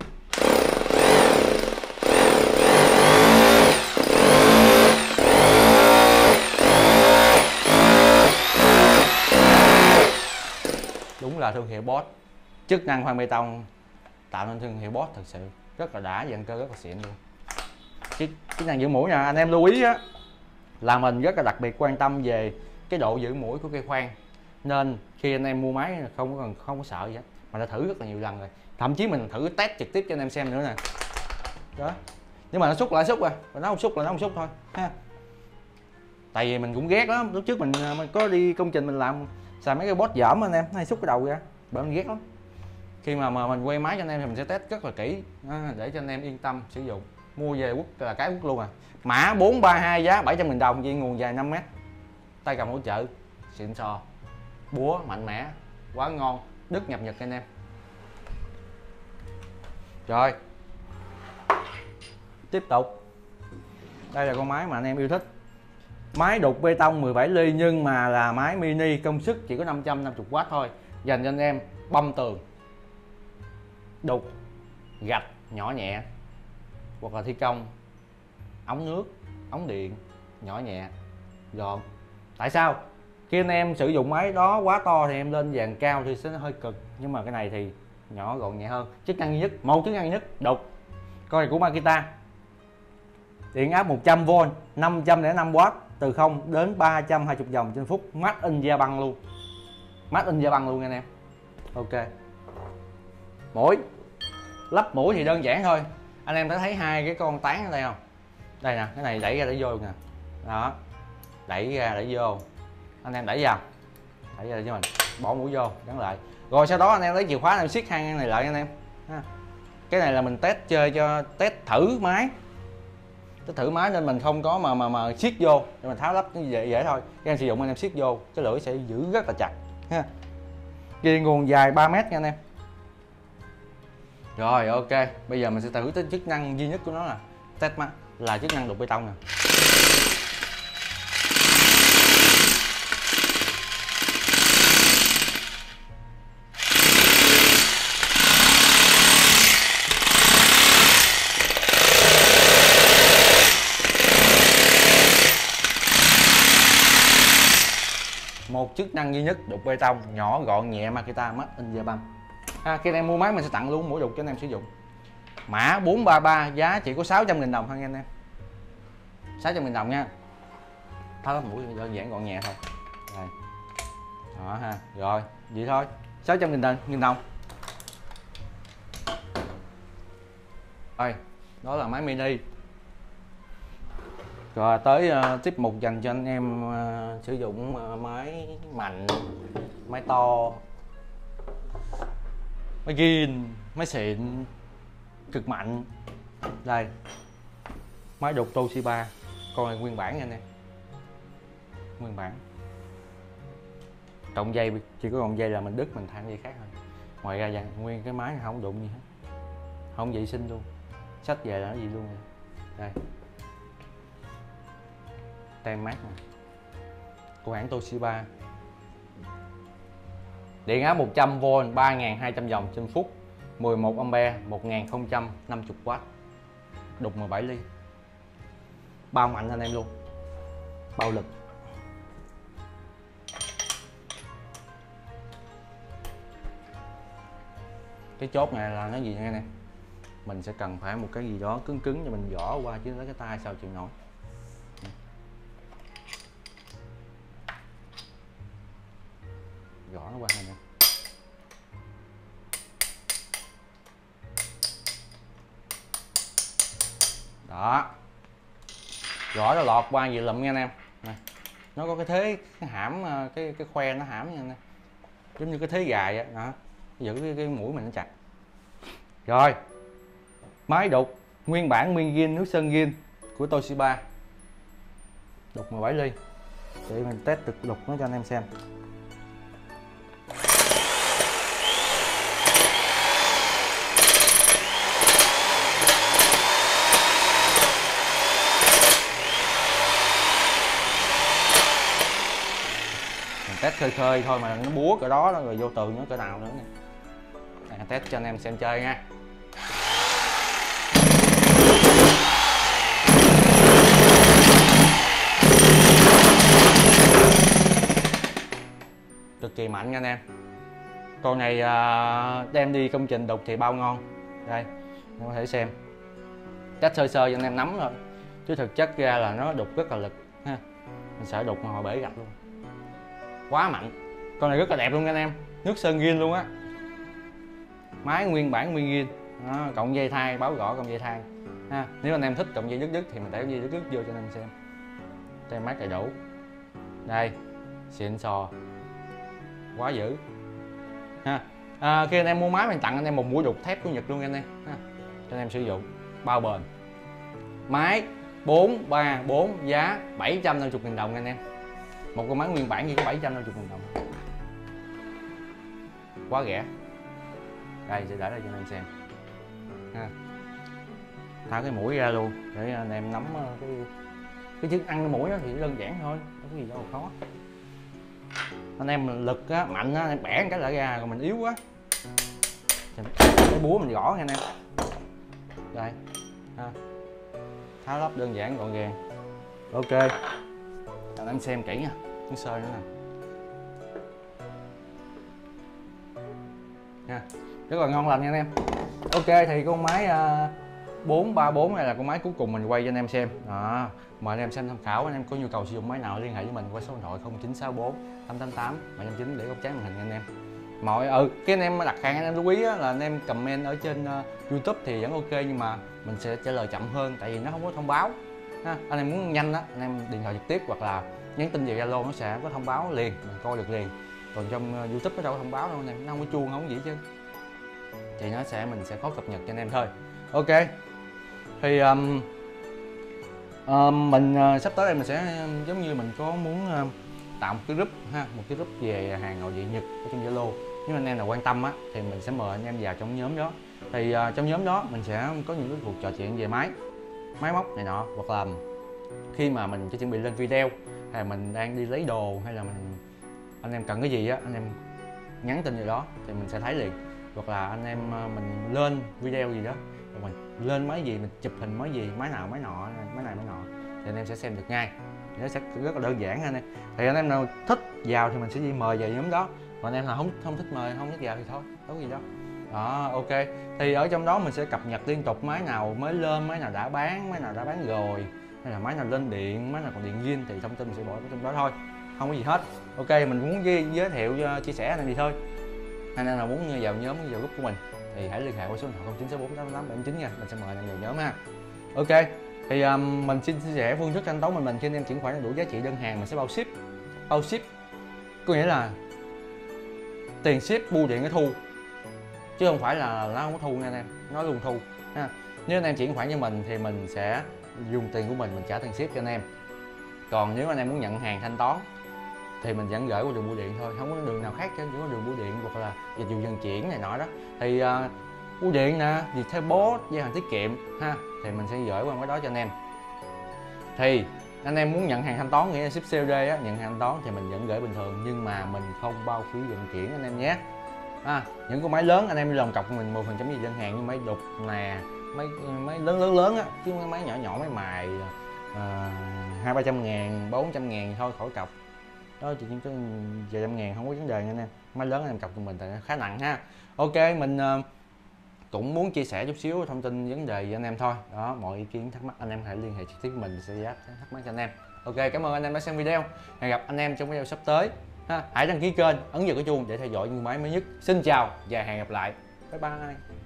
Đúng là thương hiệu Boss. Chức năng khoan bê tông tạo nên thương hiệu Boss thật sự rất là đã, dàn cơ rất là xịn luôn. Chức, chức năng giữ mũi nha anh em lưu ý á, là mình rất là đặc biệt quan tâm về cái độ giữ mũi của cây khoan, nên khi anh em mua máy không có cần không có sợ gì hết, mà đã thử rất là nhiều lần rồi, thậm chí mình thử test trực tiếp cho anh em xem nữa nè đó. Nhưng mà nó xúc lại xúc à, mà nó không xúc là nó không xúc thôi ha. Tại vì mình cũng ghét lắm, lúc trước mình mình có đi công trình mình làm xài mấy cái Boss dởm anh em, nó hay xúc cái đầu ra, bởi mình ghét lắm. Khi mà mà mình quay máy cho anh em thì mình sẽ test rất là kỹ để cho anh em yên tâm sử dụng. Mua về quất là cái quất luôn à. Mã bốn ba hai giá bảy trăm nghìn đồng, dây nguồn dài năm mét, tay cầm hỗ trợ xịn sò, búa mạnh mẽ quá ngon, đứt nhập nhật anh em. Rồi tiếp tục, đây là con máy mà anh em yêu thích, máy đục bê tông mười bảy ly nhưng mà là máy mini, công suất chỉ có năm trăm năm mươi oát thôi, dành cho anh em băm tường, đục gạch nhỏ nhẹ, hoặc là thi công ống nước, ống điện nhỏ nhẹ gọn. Tại sao? Khi anh em sử dụng máy đó quá to thì em lên dàn cao thì sẽ hơi cực, nhưng mà cái này thì nhỏ gọn nhẹ hơn. Chức năng duy nhất, một chức năng duy nhất đục. Con này của Makita, điện áp một trăm vôn, năm trăm lẻ năm oát, từ không đến ba trăm hai mươi vòng trên phút, made in Japan luôn, made in Japan luôn anh em. Ok, mũi lắp mũi thì đơn giản thôi, anh em đã thấy hai cái con tán ở đây không? Đây nè, cái này đẩy ra để vô nè, đó, đẩy ra để vô, anh em đẩy vào, đẩy ra cho mình, bỏ mũi vô gắn lại, rồi sau đó anh em lấy chìa khóa anh em siết hai ngăn này lại anh em ha. Cái này là mình test chơi cho test thử máy, test thử máy nên mình không có mà mà mà siết vô để mình tháo lắp như vậy dễ thôi. Các em sử dụng anh em siết vô, cái lưỡi sẽ giữ rất là chặt ha. Dây nguồn dài ba mét nha anh em. Rồi ok, bây giờ mình sẽ thử tới chức năng duy nhất của nó là test máy, là chức năng đục bê tông nè. Một chức năng duy nhất đục bê tông, nhỏ gọn nhẹ, Makita made in Japan. À, khi anh em mua máy mình sẽ tặng luôn mũi đục cho anh em sử dụng. Mã bốn ba ba, giá chỉ có sáu trăm nghìn đồng thôi nha anh em. sáu trăm nghìn đồng nha. Tháo lắp mũi đơn giản gọn nhẹ thôi. Đây. Đó ha. Rồi, vậy thôi. sáu trăm nghìn đồng, nghìn đồng. Rồi, đó là máy mini. Rồi tới uh, tiếp mục dành cho anh em uh, sử dụng uh, máy mạnh, máy to, máy ghiền, máy xịn, cực mạnh. Đây, máy đục Toshiba, con này nguyên bản nha anh em, nguyên bản. Cộng dây chỉ có cộng dây là mình đứt mình thay dây khác thôi. Ngoài ra dàn nguyên cái máy không đụng gì hết, không vệ sinh luôn, xách về là cái gì luôn. Đây, tem mát này của hãng Toshiba, điện áp một trăm vôn, ba nghìn hai trăm vòng trên phút, mười một ampe, một nghìn không trăm năm mươi oát, đục mười bảy ly, bao mạnh anh em luôn, bao lực. Cái chốt này là nó gì nha anh em, mình sẽ cần phải một cái gì đó cứng cứng cho mình gõ qua, chứ lấy cái tay sao chịu nổi. Gõ nó qua nè. Đó, gõ nó lọt qua gì lụm nha anh em. Này, nó có cái thế cái hãm, cái cái khoe nó hãm nha anh em, giống như cái thế gài á, đó, giữ cái, cái mũi mình nó chặt. Rồi, máy đục nguyên bản nguyên ghiên, nước sơn ghiên của Toshiba, đục mười bảy ly, để mình test thực đục nó cho anh em xem. test khơi khơi thôi mà nó búa cỡ đó rồi vô tường nó cỡ nào nữa nè. À, test cho anh em xem chơi nha. Cực kỳ mạnh nha anh em. Con này à, đem đi công trình đục thì bao ngon. Đây anh có thể xem, test sơ sơ cho anh em nắm rồi, chứ thực chất ra là nó đục rất là lực ha. Mình sợ đục mà hồi bể gạch luôn, quá mạnh. Con này rất là đẹp luôn nha anh em, nước sơn ghiên luôn á, máy nguyên bản nguyên ghiên, cộng dây thai, báo gõ cộng dây thai ha. Nếu anh em thích cộng dây đứt đứt thì mình để dây đứt đứt vô cho anh em xem. Tem máy đầy đủ, đây xịn sò, quá dữ ha. À, khi anh em mua máy mình tặng anh em một mũi đục thép của Nhật luôn anh em ha, cho anh em sử dụng bao bền. Máy bốn ba bốn giá bảy trăm năm mươi nghìn đồng anh em. Một con máy nguyên bản chỉ có bảy trăm năm mươi nghìn đồng, quá rẻ. Đây sẽ để đây cho anh em xem ha. Tháo cái mũi ra luôn để anh em nắm cái cái chức ăn cái mũi đó thì đơn giản thôi, không có gì đâu khó. Anh em lực á, mạnh á, anh em bẻ cái lại ra, còn mình yếu quá cái búa mình gõ nha anh em. Đây ha, tháo lắp đơn giản gọn gàng. Ok, anh em xem kỹ nha, cái sơ nữa nè nha, rất là ngon lành nha anh em. Ok thì con máy uh, bốn ba bốn này là con máy cuối cùng mình quay cho anh em xem đó. Mời anh em xem tham khảo. Anh em có nhu cầu sử dụng máy nào liên hệ với mình qua số điện thoại không chín sáu bốn tám tám tám bảy năm chín để góc trái màn hình anh em. Mọi ừ cái anh em đặt hàng anh em lưu ý á, là anh em comment ở trên uh, YouTube thì vẫn ok, nhưng mà mình sẽ trả lời chậm hơn tại vì nó không có thông báo ha. Anh em muốn nhanh á, anh em điện thoại trực tiếp hoặc là nhắn tin về Zalo nó sẽ có thông báo liền, mình coi được liền. Còn trong uh, YouTube nó đâu có thông báo đâu anh em, nó không có chuông, không có gì chứ, thì nó sẽ mình sẽ có cập nhật cho anh em thôi. Ok thì um, um, mình uh, sắp tới đây mình sẽ um, giống như mình có muốn uh, tạo một cái group ha, một cái group về hàng nội địa Nhật ở trong Zalo. Nếu anh em nào quan tâm á thì mình sẽ mời anh em vào trong nhóm đó. Thì uh, trong nhóm đó mình sẽ có những cái cuộc trò chuyện về máy máy móc này nọ, hoặc là khi mà mình sẽ chuẩn bị lên video hay là mình đang đi lấy đồ, hay là mình anh em cần cái gì á, anh em nhắn tin gì đó thì mình sẽ thấy liền. Hoặc là anh em mình lên video gì đó, rồi mình lên máy gì, mình chụp hình máy gì, máy nào máy nọ, máy này máy nọ thì anh em sẽ xem được ngay. Nó sẽ rất là đơn giản anh em. Thì anh em nào thích vào thì mình sẽ đi mời vào nhóm đó, còn anh em nào không không thích mời, không thích vào thì thôi, đâu có gì đâu. Đó, ok. Thì ở trong đó mình sẽ cập nhật liên tục máy nào mới lên, máy nào đã bán, máy nào đã bán rồi, hay là máy nào lên điện, máy nào còn điện zin thì thông tin mình sẽ bỏ trong đó thôi, không có gì hết. Ok, mình muốn giới thiệu chia sẻ anh em gì thôi. Anh em nào muốn vào nhóm, vào group của mình thì hãy liên hệ qua số điện thoại không chín sáu bốn tám tám bảy chín nha, mình sẽ mời anh em vào nhóm ha. Ok, thì um, mình xin chia sẻ phương thức thanh toán mình mình khi anh em chuyển khoản đủ giá trị đơn hàng mình sẽ bao ship. Bao ship có nghĩa là tiền ship bưu điện cái thu, chứ không phải là nó không có thu nha anh em, nó luôn thu ha. Nếu anh em chuyển khoản cho mình thì mình sẽ dùng tiền của mình mình trả tiền ship cho anh em. Còn nếu anh em muốn nhận hàng thanh toán thì mình vẫn gửi qua đường bưu điện thôi, không có đường nào khác chứ, chỉ có đường bưu điện hoặc là dịch vụ vận chuyển này nọ đó. Thì uh, bưu điện nè, Viettelpost, giao hàng tiết kiệm ha, thì mình sẽ gửi qua cái đó cho anh em. Thì anh em muốn nhận hàng thanh toán, nghĩa là ship xê ô đê á, nhận hàng thanh toán thì mình vẫn gửi bình thường, nhưng mà mình không bao phí vận chuyển anh em nhé. À, những con máy lớn anh em lòng cọc mình mười phần trăm gì đơn hàng, như máy đục nè, máy máy lớn lớn lớn á, chứ máy nhỏ nhỏ máy mài hai ba trăm ngàn, bốn trăm ngàn thôi khỏi cọc. Đó chỉ có vài trăm ngàn không có vấn đề nha anh em. Máy lớn anh em cọc của mình thì nó khá nặng ha. Ok, mình uh, cũng muốn chia sẻ chút xíu thông tin vấn đề với anh em thôi. Đó, mọi ý kiến thắc mắc anh em hãy liên hệ trực tiếp với mình sẽ giải đáp thắc mắc cho anh em. Ok, cảm ơn anh em đã xem video. Hẹn gặp anh em trong video sắp tới ha. Hãy đăng ký kênh, ấn vào cái chuông để theo dõi những máy mới nhất. Xin chào và hẹn gặp lại. Bye bye.